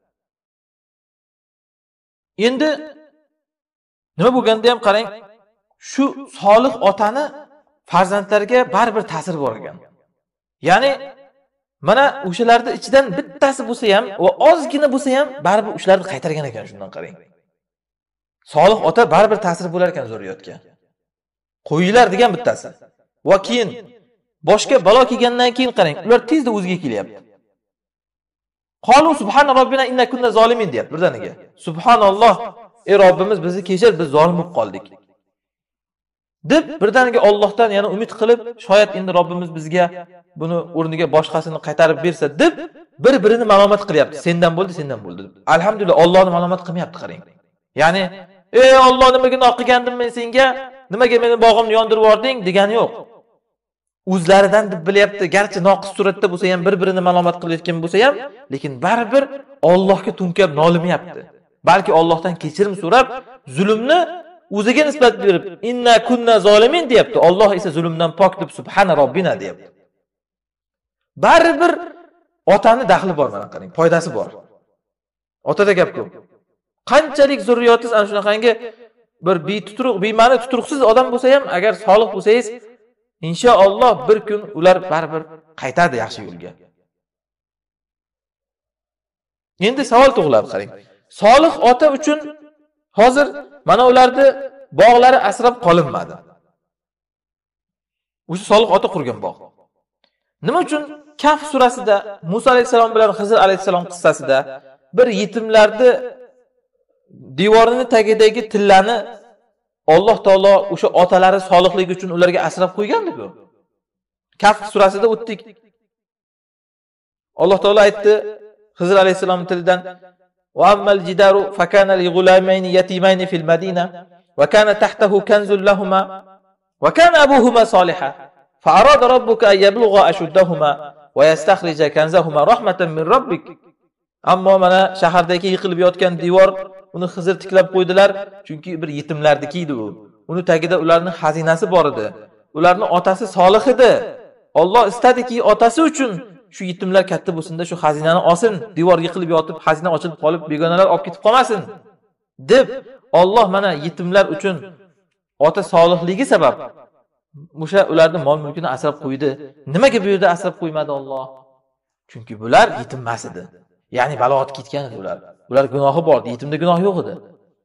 Endi nima bo'lganda ham qarang, shu solih otani farzandlarga baribir ta'sir bor ekan. Ya'ni mana o'shalarning ichidan bittasi bo'lsa ham va ozgina bo'lsa ham baribir o'shalarni qaytargan ekan, shundan qarang. Solih ota baribir ta'sir bo'lar ekan zurriyotga. Qo'yinglar degan bittasi. Va keyin boshqa balo kelgandan keyin qarang, ular tezda o'ziga kelyapti. Qalu subhana robbina inna kunna zolimin deyapti birdaniga. Subhanalloh, ey Robbimiz bizni kechir, biz zolim bo'lib qoldik. Deb birdaniga Allohdan yana umid qilib, shoyat endi Robbimiz bizga buni o'rniga boshqasini qaytarib bersa deb bir-birini ma'lumot qilyapti. Sendan bo'ldi, sendan bo'ldi deb. Alhamdulillah, Allohni ma'lumot qilmayapti, qarang. Ya'ni, ey Alloh, nimaga gunoh qilgandim men senga? Nimaga meni bog'imni yondirib yubording degani yo'q. O'zlaridan deb bilyapti, garchi noqis suratda bo'lsa ham, bir-birini ma'lumot qilayotgan bo'lsa ham, lekin baribir Allohga tunkab nolimayapti. Balki Allohdan kechirim so'rab, zulmni o'ziga nisbat berib, inna kunna zolimin deyapti. Alloh esa zulmdan pok deb subhana robbina deyapti. Baribir otani daxli bor, mana qarang, foydasi bor. Otada gap ko'p. Qanchalik zurriyotingiz ana shunaqangi bir bema'ni tuturuqsiz odam bo'lsa ham, agar solih bo'lsangiz, inshaalloh bir kun ular baribir qaytadi yaxshi yo'lga. Endi savol tug'iladi, qarang. Solih ota uchun hozir mana ularni bog'lari asrab qolinmadi. O'sha solih ota qurgan bog'. Nima uchun Kahf surasida Musa alayhisalom bilan Xizr alayhisalom qissasida bir yetimlarni devorining tagidagi tillani Alloh taolo o'sha otalari solihligi uchun ularga asrab qo'ygandiku. Kahf surasida o'tdik. Alloh taolo aytdi Xizr alayhisalom tilidan: "Va ammal jidaru fakana li gulamayn yatimayn fil madina va kana tahtahu kanzun lahumā va kana abuhuma solihan fa arada rabbuka an yablugha ashuddahuma va yastakhrija kanzahuma rahmatan min rabbik." Ammo mana shahardagi yiqilib yotgan devor uni Xizr tiklab qo'ydilar, chunki bir yetimlardiki edi u. Uni tagida ularning xazinasi bor edi. Ularning otasi solih edi. Alloh istadiki otasi uchun shu yetimlar katta bo'lsin-da, shu xazinani olsin, devor yiqilib yotib, xazina ochilib qolib, begonalar olib ketib qolmasin deb Alloh mana yetimlar uchun ota solihligi sabab o'sha ularning mol mulkini asrab qo'ydi. Nimaga bu yerda asrab qo'ymadi Alloh? Chunki bular yetim emas edi. Ya'ni balog'at ketgan edi ular. Ular gunohi bor, yetimda gunoh yo'q edi.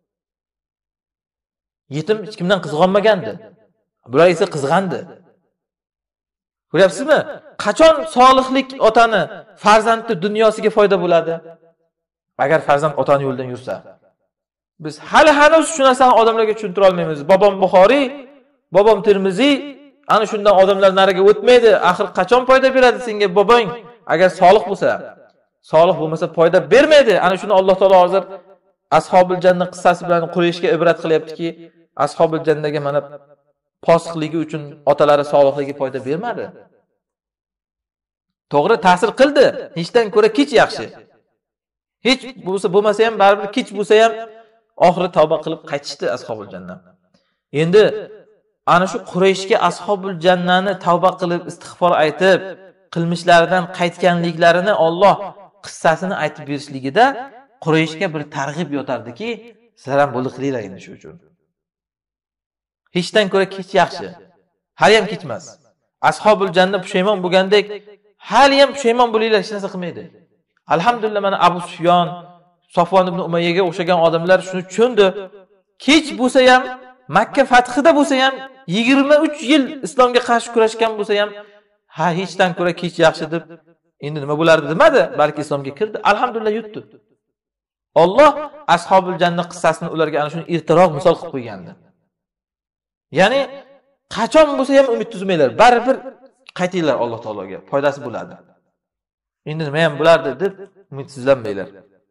Yetim hech kimdan qizg'onmagandi. Bular esa qizg'andi. Ko'ryapsizmi? Qachon solihlik otani farzandni dunyosiga foyda bo'ladi? Agar farzand otani yo'ldan yursa. Biz hali hanuz shu narsani odamlarga tushuntira olmaymiz. Bobom Buxoriy, bobom Termiziy, ana shundan odamlar nariga o'tmaydi. Axir qachon foyda beradi senga bobong? Agar solih bo'lsa, solih bo'lmasa foyda bermaydi. Ana shuni Alloh taolo hozir Ashobul Jannah qissasi bilan Qurayshga ibrat qilyaptiki, Ashobul Jannahga mana posiqligi uchun otalari solihligi foyda bermadi. To'g'ri ta'sir qildi. Hechdan ko'ra kech yaxshi. Hech bo'lmasa ham baribir kech bo'lsa ham oxiri tavba qilib qaytishdi ashobul jannat. Endi ana shu Qurayshga ashobul jannani tavba qilib istig'for aytib, qilmishlaridan qaytganliklarini Alloh qissasini aytib berishligida Qurayshga bir targ'ib yotardiki, sizlar ham bo'li qilinglar endi shu uchun. Hechdan ko'ra kech yaxshi. Hali ham kechmas. Ashobul jannat pushaymon bo'lgandek, hali ham pushaymon bo'linglar, hech narsa qilmaydi. Alhamdulillah, mana Abu Sufyon, Safvon ibn Umayyaga o'xshagan odamlar shuni tushundi. Kech bo'lsa ham, Makka fathida bo'lsa ham, 23 yil islomga qarshi kurashgan bo'lsa ham, hechdan ko'ra kech yaxshi deb, endi nima bo'lardi demadi, balki islomga kirdi. Alhamdulillah yutdi. Alloh ashobul jannat qissasini ularga ana shuni irtiroq misol qilib qo'ygandi. Ya'ni qachon bo'lsa ham umid tuzmanglar, baribir qaytinglar Alloh taologa, foydasi bo'ladi. Endi nima ham bo'lardi deb umidsizlanmanglar.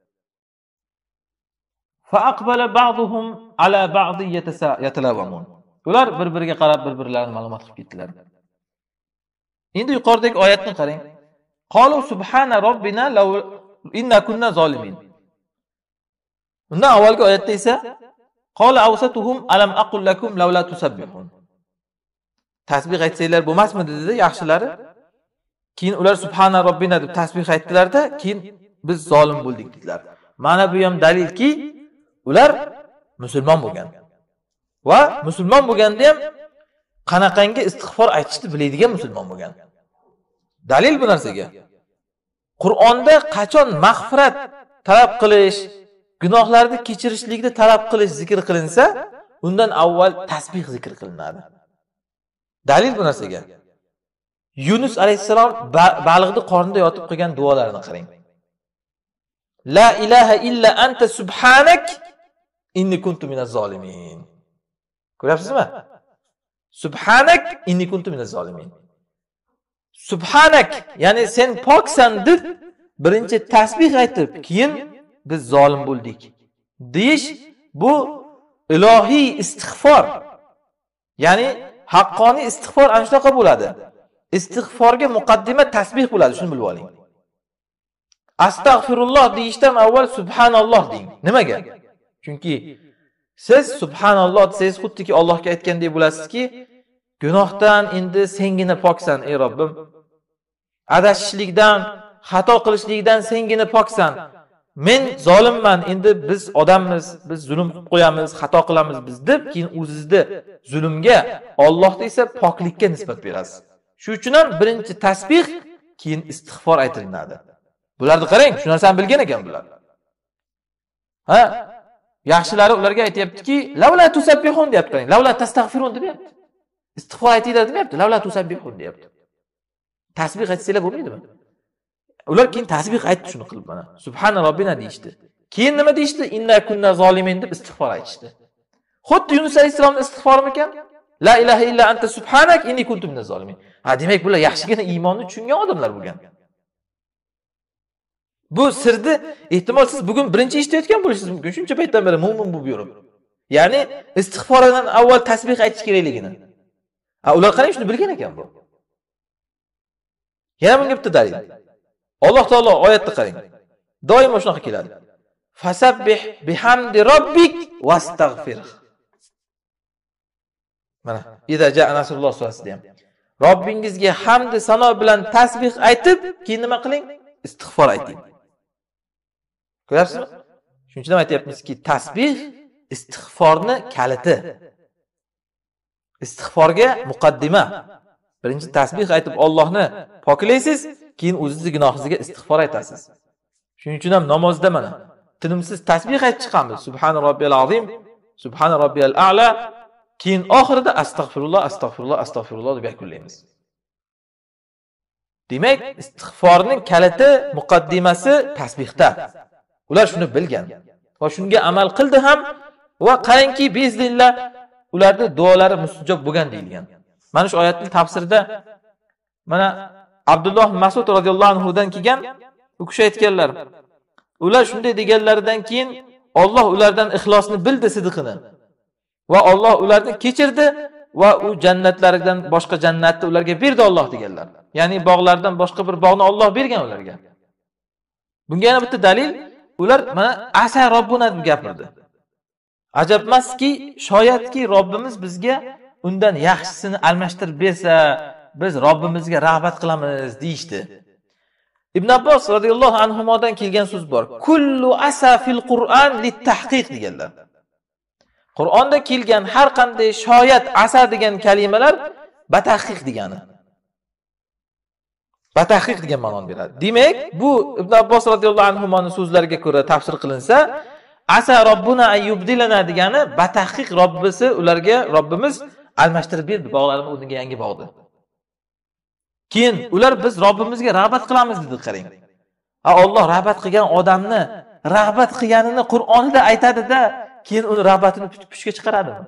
Fa aqbala ba'dhum ala ba'd yatalawamun. Ular bir-biriga qarab bir-birlarini ma'lumot qilib ketdilar. Endi yuqoridagi oyatni qarang. Qalu subhana robbina law inna kunna zolimin. Bundan avvalgi oyatda esa qala awsatuhum alam aqul lakum law tusabbihun. Tasbih aytsanglar bo'lmasmidi dedi yaxshilari. Keyin ular subhana robbina deb tasbih aytdilar-da, keyin biz zolim bo'ldik dedilar. Mana bu ham dalilki, ular musulmon bo'lgan. Va musulmon bo'lganda ham qanaqangi istig'for aytishni biladigan musulmon bo'lgan. Dalil bu narsaga. Qur'onda qachon mag'firat talab qilish, gunohlarni kechirishlikni talab qilish zikr qilinsa, undan avval tasbih zikr qilinadi. Dalil bu narsaga. Yunus alayhissalom balig'ni qornida yotib qilgan duolarini qarang. La ilaha illa anta subhanak inni kuntu minaz zolimin. Ko'ryapsizmi? Subhanak inni kuntu minaz zolimin. Subhanak, ya'ni sen poksan deb birinchi tasbih aytib, keyin biz zolim bo'ldik deyish bu ilohiy istig'for. Ya'ni haqqoniy istig'for ana shunaqa bo'ladi. Istig'forga muqaddima tasbih bo'ladi, shuni bilib oling. Astagfirulloh deyishdan avval subhanalloh deng. Nimaga? Chunki siz subhanalloh desangiz xuddiki Allohga aytgandek bo'lasizki, gunohdan endi sengina poksan ey Robbim. Adashishlikdan, xato qilishlikdan sengina poksan. Men zolimman, endi biz odammiz, biz zulm qilib qo'yamiz, xato qilamiz biz deb, keyin o'zingizni zulmga, Allohga esa poklikka nisbat berasiz. Shu uchun ham birinchi tasbih, keyin istig'for aytilinadi. Bularni qarang, shu narsani bilgan ekan bular. Ha? Yaxshilari ularga aytayaptiki, lavla tusabbihun deyapti. Lavla tastag'firun deyapti. Istig'for aytinglar deyapti. Lavla tusabbihun deyapti. Tasbih aytsanglar bo'lmaydimi? Ular keyin tasbih aytdi shuni qilib mana. Subhana robbina deyishdi. Keyin nima deyishdi? Inna kunna zolimin deb istig'for aytishdi. Xuddi Yunus alayhisolamning istig'forimikan? La ilaha illa anta subhanak inni kuntu minaz zolimin. Ha, demak bular yaxshigina iymonni tushungan odamlar bo'lgan. Bu sirni ehtimol siz bugun birinchi eshitayotgan bo'lishingiz mumkin. Shuncha paytdan beri mo'min bo'lib yurib. Ya'ni istig'fordan avval tasbih aytish kerakligini. Ha, ular qarang shuni bilgan ekan bu. Yana bunga bitta dalil. Alloh taolo oyatda qarang. Doimo shunaqa keladi. Fasabbih bihamdi robbik wastagfir. Mana, idza jaa nasrulloh surasida ham. Robbingizga hamd sano bilan tasbih aytib, keyin nima qiling? Istig'for ayting. Ko'ryapsizmi? Shuning uchun ham aytayapmizki, tasbih istig'forni kaliti. Istig'forga muqaddima. Birinchi tasbih aytib Allohni poklaysiz, keyin o'zingizning gunohingizga istig'for aytasiz. Shuning uchun ham namozda mana tinimsiz tasbih aytib chiqamiz. Subhana robbiyal azim, subhana robbiyal a'la, keyin oxirida astagfirulloh, astagfirulloh, astagfirulloh deb yakunlaymiz. Demak, istig'forning kaliti, muqaddimasi tasbihda. Ular shuni bilgan va shunga amal qildi ham va qarangki biiznillah ularning duolari mustajob bo'lgan deyilgan. Mana shu oyatning tafsirida mana Abdulloh Mas'ud radhiyallohu anhu dan kelgan u kishi aytganlar. Ular shunday deganlaridan keyin Alloh ulardan ixlosni bildi, sidiqini. Va Alloh ularni kechirdi va u jannatlaridan boshqa jannatni ularga berdi Alloh deganlar. Ya'ni bog'lardan boshqa bir bog'ni Alloh bergan ularga. Bunga yana bitta dalil, ular mana asa robbuna deb gapirdi. Ajabmaski, shoyatki Robbimiz bizga undan yaxshisini almashtirib bersa, biz Robbimizga rag'bat qilamiz deyishdi. Ibn Abbos radhiyallohu anhumodan kelgan so'z bor. Kullu asa fil Qur'an lit-tahqiq deganlar. Qur'onda kelgan har qanday shoyat asa degan kalimalar batahqiq degani. Batahqiq degan ma'noni beradi. Demak, bu Ibn Abbos radhiyallohu anhumoning so'zlariga ko'ra tafsir qilinsa, asa robbuna ayyubdilana degani batahqiq Robbimiz almashtirib berdi bog'larni o'rniga yangi bog'di. Keyin ular biz Robbimizga rag'bat qilamiz dedi, qarang. Alloh rag'bat qilgan odamni rag'bat qilganini Qur'onda aytadi-da, keyin uni rag'batini pushga chiqaradimi?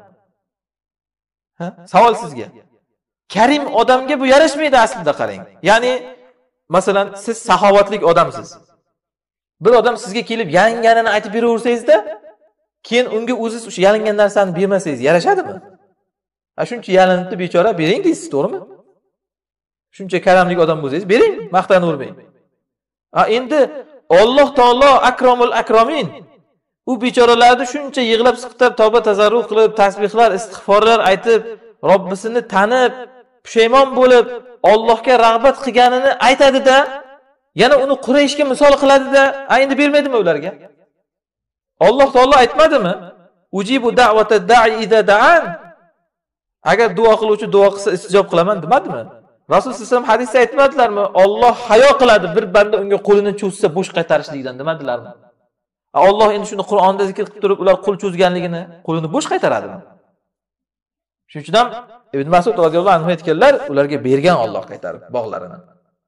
Savol sizga. Karim odamga bu yarashmaydi aslida, qarang. Ya'ni masalan siz saxovatlik odamsiz. Bir odam sizga kelib yalinganini aytib beraversangizda, keyin unga o'zingiz o'sha yalingan narsani bermasangiz yarashadimi? Shuncha yalinibdi bechora, bering deysiz, to'g'rimi? Shuncha karamlik odam bo'lsangiz, bering, maqtanavermang. Endi Alloh taolo akromul akramin u bechoralarni shuncha yig'lab siqtab tavba tazarruh qilib, tasbihlar, istig'forlar aytib, Robbisini tanib, pushaymon bo'lib, Allohga rag'bat qilganini aytadi-da, yana uni Qurayshga misol qiladi-da, endi bermaydimi ularga? Alloh taolo aytmadimi? Ujibu da'vata da'i idza da'an. Agar duo qiluvchi duo qilsa istijob qilaman demadimi? Rasul sollallohu alayhi vasallam hadisda aytmadilarmi? Alloh hayo qiladi bir banda unga qo'lini cho'zsa bo'sh qaytarishlikdan demadilarmi? Alloh endi shuni Qur'onda zikr qilib turib, ular qo'l cho'zganligini, qo'lini bo'sh qaytaradimi? Shuning uchun ham Ibn Mas'ud radhiyallohu anhu aytganlar, ularga bergan Alloh qaytarib bog'larini.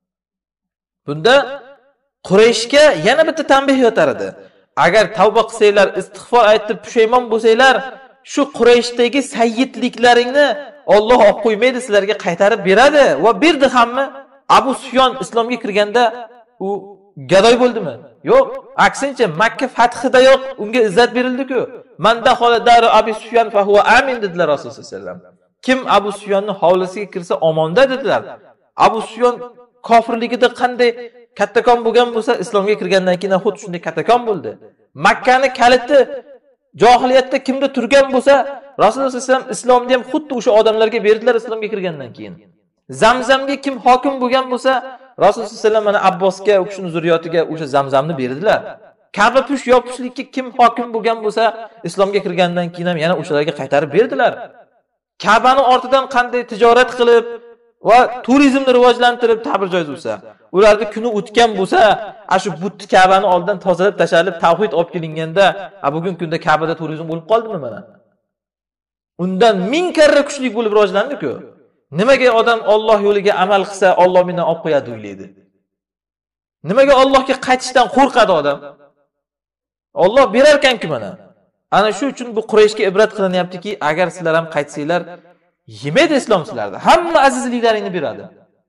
Bunda Qurayshga yana bitta tanbeh yotar edi. Agar tavba qilsanglar, istig'for aytib pushaymon bo'lsanglar, shu Qurayshdagi sayyidliklaringni Alloh olib qo'ymaydi, sizlarga qaytarib beradi va berdi hammi? Abu Sufyon islomga kirganda u gadoy bo'ldimi? Yo'q, aksincha Makka fathidayoq unga izzat berildi-ku. Manda xoladari Abu Sufyon fa huwa amin dedilar Rasululloh sollallohu alayhi vasallam. Kim Abu Sufyonning hovlisiga kirsa omonda dedilar. Abu Sufyon kofirligida qanday kattakon bo'lgan bo'lsa, islomga kirgandan keyin xuddi shunday kattakon bo'ldi. Makkani kaliti johiliyatda kimda turgan bo'lsa, Rasululloh sollallohu alayhi vasallam islomni ham xuddi o'sha odamlarga berdilar islomga kirgandan keyin. Zamzamga kim hokim bo'lgan bo'lsa, Rasululloh sollallohu alayhi vasallam mana Abbosga, u kishining zurriyotiga o'sha Zamzamni berdilar. Ka'ba push yopishlikka kim hokim bo'lgan bo'lsa, islomga kirgandan keyin ham yana o'shalarga qaytarib berdilar. Ka'bani ortidan qanday tijorat qilib va turizmni rivojlantirib ta'bir joiz bo'lsa, ularni kuni o'tgan bo'lsa, shu butni Ka'bani oldidan tozalab tashalib tavhid olib kelinganda, bugungi kunda Ka'bada turizm bo'lib qoldimi mana? Undan 1000 karra kuchli bo'lib rivojlandi-ku. Nimaga odam Alloh yo'liga amal qilsa, Alloh mendan olib qo'yadi o'ylaydi? Nimaga Allohga qaytishdan qo'rqadi odam? Alloh berar ekan-ku mana. Ana shu uchun bu Qurayshga ibrat qilinyaptiki, agar sizlar ham qaytsanglar, yemaydi islom sizlarda. Hamma azizliklaringni beradi.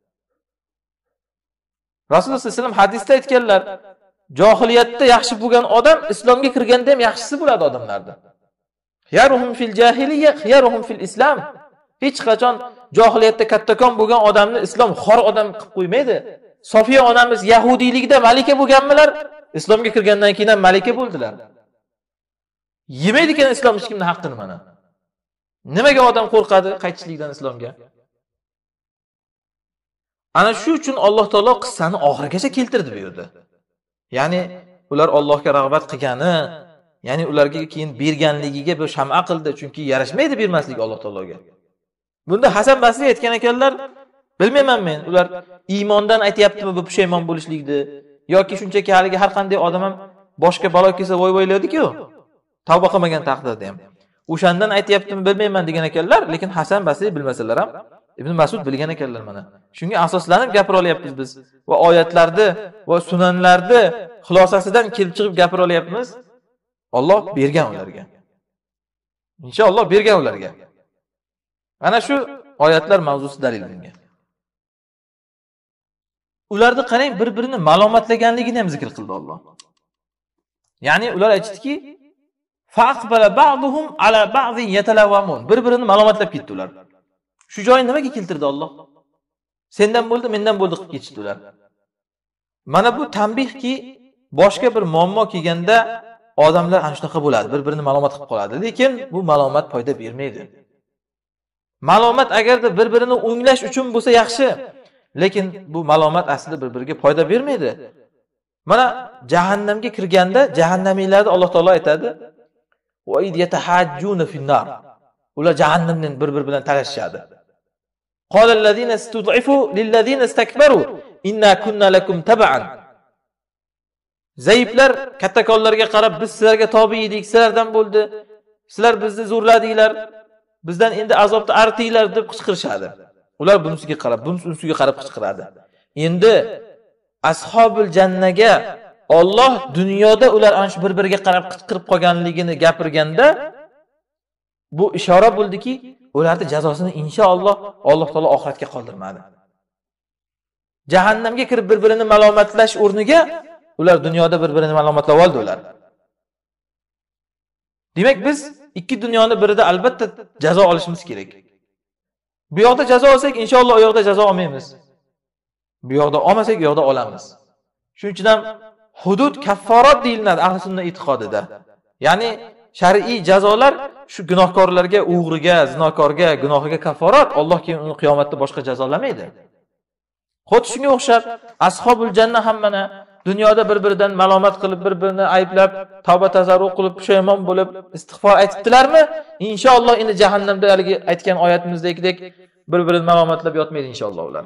Rasululloh sollallohu alayhi vasallam hadisda aytganlar, johiliyatda yaxshi bo'lgan odam islomga kirganda ham yaxshisi bo'ladi odamlarda. Xiyaruhum fil jahiliyya, xiyaruhum fil islam. Hech qachon johiliyatda kattakon bo'lgan odamni islom xor odam qilib qo'ymaydi. Sofiya onamiz yahudiylikda malika bo'lganmilar, islomga kirgandan keyin ham malika bo'ldilar. Yemaydi ekan islom hech kimning haqqini mana. Nimaga odam qo'rqadi qaytishlikdan islomga? Ana shu uchun Alloh taolo qissani oxirigacha keltirdi bu yerda. Ya'ni ular Allohga rag'bat qilgani, ya'ni ularga keyin berganligiga bir sham'a qildi, chunki yarashmaydi bermaslik Alloh taologa. Bunda Hasan Basri aytgan ekanlar, bilmayman men, ular iymondan aytayaptimi bu pushaymon bo'lishlikni yoki shunchaki haligi har qanday odam ham boshqa balo kelsa voy-voylaydi-ku. Tavba qilmagan taqdirda ham. O'shandan aytayaptimi bilmayman degan ekanlar, lekin Hasan Basri bilmasalar ham Ibn Mas'ud bilgan ekanlar mana. Shunga asoslanib gapira olyapmiz biz va oyatlarni va sunanlarni xulosasidan kelib chiqib gapira olyapmiz. Alloh bergan ularga. Inshaalloh bergan ularga. Ana shu oyatlar mavzusi dalil bunga. Ularni qarang, bir-birini malomatlaganligini ham zikr qildi Alloh. Ya'ni ular aytdiki, faqbala ba'duhum ala ba'din yatalawamun. Bir-birini malomatlab ketdi ular. Shu joyni nimaga keltirdi Alloh? Sendan bo'ldi, mendan bo'ldi qilib ketishdi ular. Mana bu tanbihki, boshqa bir muammo kelganda odamlar ana shunaqa bo'ladi, bir-birini ma'lumot qilib qoladi, lekin bu ma'lumot foyda bermaydi. Ma'lumot agarda bir-birini o'nglash uchun bo'lsa yaxshi, lekin bu ma'lumot aslida bir-biriga foyda bermaydi. Mana jahannamga kirganda jahannamiylarni Alloh taolo aytadi: "Va id yatahajjuna fin-nar." Ular jahannamdan bir-biri bilan talashishadi. Qala allazina istud'ifu lillazina istakbaru inna kunna lakum tab'an. Zaiflar kattakonlarga qarab, biz sizlarga tobe edik, sizlardan bo'ldi. Sizlar bizni zo'rladinglar. Bizdan endi azobni artinglar deb qichqirishadi. Ular bunisiga qarab, bunisiga qarab qichqiradi. Endi ashobul jannaga Alloh dunyoda ular ana shu bir-biriga qarab qichqirib qolganligini gapirganda bu ishora bo'ldiki, ularning jazosini inshaalloh Alloh taolo oxiratga qoldirmadi. Jahannamga kirib bir-birini malomatlash o'rniga ular dunyoda bir-birini malomatlab oldi ular. Demak biz ikki dunyoni birida albatta jazo olishimiz kerak. Bu yoqda jazo olsak, inshaalloh u yoqda jazo olmaymiz. Bu yoqda olmasak, u yoqda olamiz. Shuning uchun ham hudud kafforat deyiladi ahli sunna e'tiqodida. Ya'ni shar'iy jazolar shu gunohkorlarga, o'g'riga, zinokorga, gunohiga kafforat, Alloh keyin uni qiyomatda boshqa jazolamaydi. Xuddi shunga o'xshab ashobul janna ham mana dunyoda bir-biridan malomat qilib, bir-birini ayblab, tavba tazarru qilib, pushaymon bo'lib, istig'for aytibdilarmi? Inshaalloh endi jahannamda haligi aytgan oyatimizdagidek bir-birini malomatlab yotmaydi inshaalloh ular.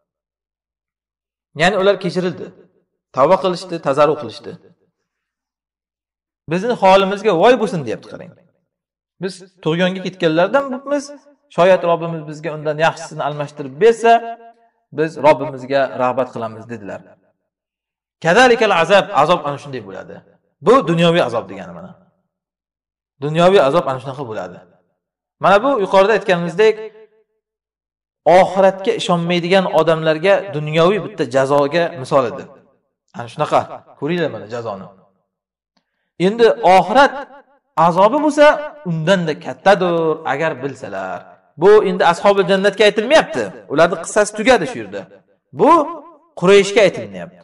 Ya'ni ular kechirildi. Tavba qilishdi, tazarru qilishdi. Bizning holimizga voy bo'lsin deyapti, qarang. Biz tug'yonga ketganlardan biz, shoyat Robbimiz bizga undan yaxshisini almashtirib bersa, biz Robbimizga rag'bat qilamiz dedilar. Kadalikal azab, azob ana shunday bo'ladi. Bu dunyoviy azob degani mana. Dunyoviy azob ana shunaqa bo'ladi. Mana bu yuqorida aytganimizdek, oxiratga ishonmaydigan odamlarga dunyoviy bitta jazoga misol edi. Ana shunaqa, ko'ringlar mana jazoni. Endi oxirat azobi bo'lsa, undan da kattadir agar bilsalar. Bu endi ashobul jannatga aytilmayapti. Ularning qissasi tugadi shu yerda. Bu Qurayshga aytilmayapti.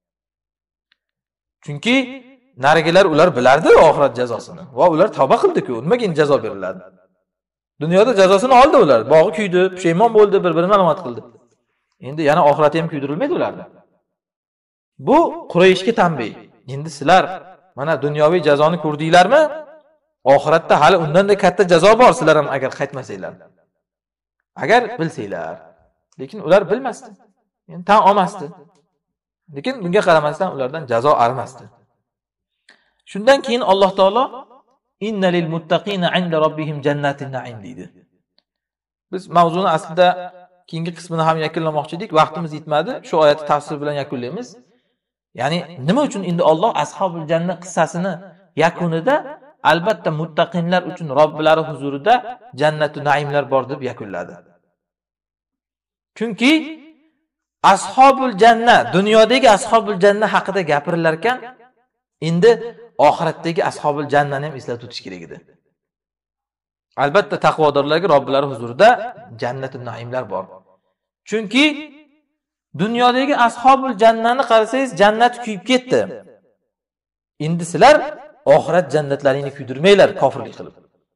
Chunki narigilar ular bilardi oxirat jazosini. Va ular tavba qildi-ku, nimaga endi jazo beriladi? Dunyoda jazosini oldi ular. Bog'i kuydi, pushaymon bo'ldi, bir-birini ma'lumot qildi. Endi yana oxiratda ham kuydirilmaydi ularni. Bu Qurayshga tanbih. Endi sizlar mana dunyoviy jazoni ko'rdinglarmi? Oxiratda hali undan da katta jazo bor sizlar ham agar qaytmasanglar. Agar bilsanglar. Lekin ular bilmasdi. Endi tan olmasdi. Lekin bunga qaramasdan ulardan jazo arimasdi. Shundan keyin Alloh taolo innalil muttaqina 'inda robbihim jannatin na'im deydi. Biz mavzuni aslida keyingi qismini ham yakunlamoqchi edik, vaqtimiz yetmadi. Shu oyatni tafsir bilan yakunlaymiz. Ya'ni nima uchun endi Alloh ashobul janna qissasini yakunida albatta muttaqinlar uchun Robbilari huzurida jannatu naimlar bor deb yakunladi. Chunki ashobul janna, dunyodagi ashobul janna haqida gapirilar ekan, endi oxiratdagi ashobul jannani ham eslatib o'tish kerak edi. Albatta taqvodorlarga Robbilari huzurida jannatu naimlar bor. Chunki dunyodagi ashobul jannani qarasangiz, jannat kuyib ketdi. Endi sizlar oxirat jannatlaringni kuydirmanglar kofirlik qilib.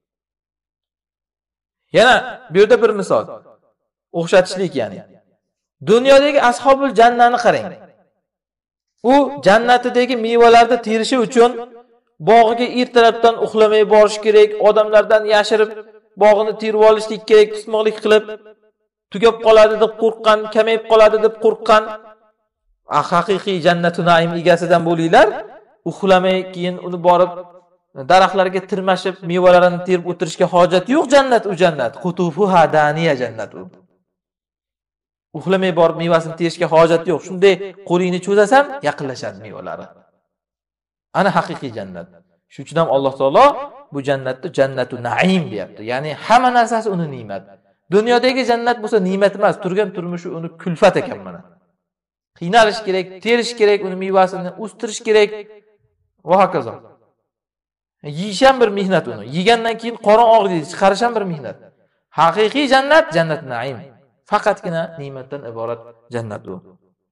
Yana bu yerda bir misol. O'xshatishlik ya'ni. Dunyodagi ashobul jannani qarang. U jannatidagi mevalarni terishi uchun bog'iga ertalabdan uxlamay borish kerak, odamlardan yashirib bog'ini terib olishlik kerak, pismoqlik qilib tugab qoladi deb qo'rqqan, kamayib qoladi deb qo'rqqan haqiqiy jannatu naim egasidan bo'linglar. Uxlamay keyin uni borib daraxtlarga tirmashib mevalarini terib o'tirishga hojat yo'q. Jannat u jannat. Qutufuha daniya jannat u. Uxlamay borib mevasini terishga hojat yo'q. Shunday qo'lingni cho'zasan, yaqinlashadi mevalari. Ana haqiqiy jannat. Shuning uchun ham Alloh taolo bu jannatni jannatu naim deyapti. Ya'ni hamma narsasi uni ne'mat. Dunyodagi jannat bo'lsa ne'mat emas, turgan turmushi uni kulfat ekan mana. Qiynalish kerak, terish kerak, uni mevasini o'stirish kerak va hokazo. Yeyisham bir mehnat uni. Yegandan keyin qorin og'riydi, chiqarish ham bir mehnat. Haqiqiy jannat jannat naim. Faqatgina ne'matdan iborat jannat u.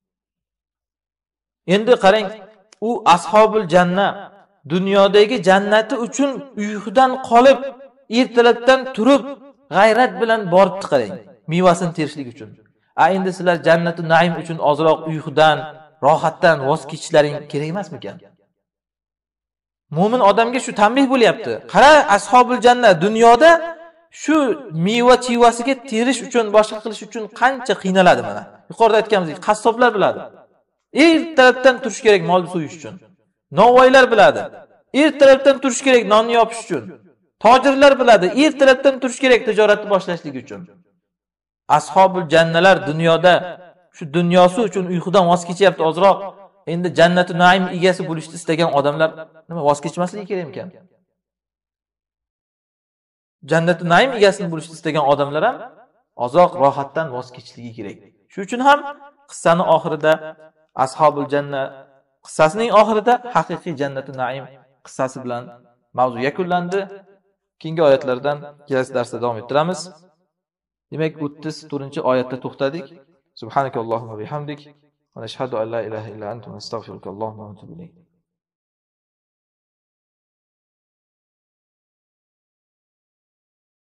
Endi qarang, u ashobul janna dunyodagi jannati uchun uyqudan qolib, ertalabdan turib, g'ayrat bilan borib qarang, mevasini terishlik uchun. Endi sizlar jannatu naim uchun ozroq uyqudan, rohatdan voz kechishlaring kerak emasmikan? Mo'min odamga shu tanbih bo'lyapti. Qara, ashobul janna dunyoda shu meva chivasiga terish uchun, boshqa qilish uchun qancha qiynaladi mana. Yuqorida aytganimizdek, qassoblar biladi. Ertalabdan turish kerak mol so'yish uchun. Novvoylar biladi. Ertalabdan turish kerak nonni yopish uchun. Tojirlar biladi. Ertalabdan turish kerak tijoratni boshlashlik uchun. Ashobul jannalar dunyoda shu dunyosi uchun uyqudan voz kechyapti ozroq. Endi jannatu naim egasi bo'lishni istagan odamlar nima voz kechmasligi kerak ekan? Jannatu naim egasini bo'lishni istagan odamlar ham ozroq rohatdan voz kechishligi kerak. Shuning uchun ham qissaning oxirida ashobul janna qissasining oxirida haqiqiy jannatu naim qissasi bilan mavzu yakunlandi. Keyingi oyatlardan kelasi darsda davom ettiramiz. Demak, 34-oyatda to'xtadik. Subhanakallohumma bihamdik va nashhadu an la ilaha illa anta nastaghfiruka Allohumma va natubu ilayk.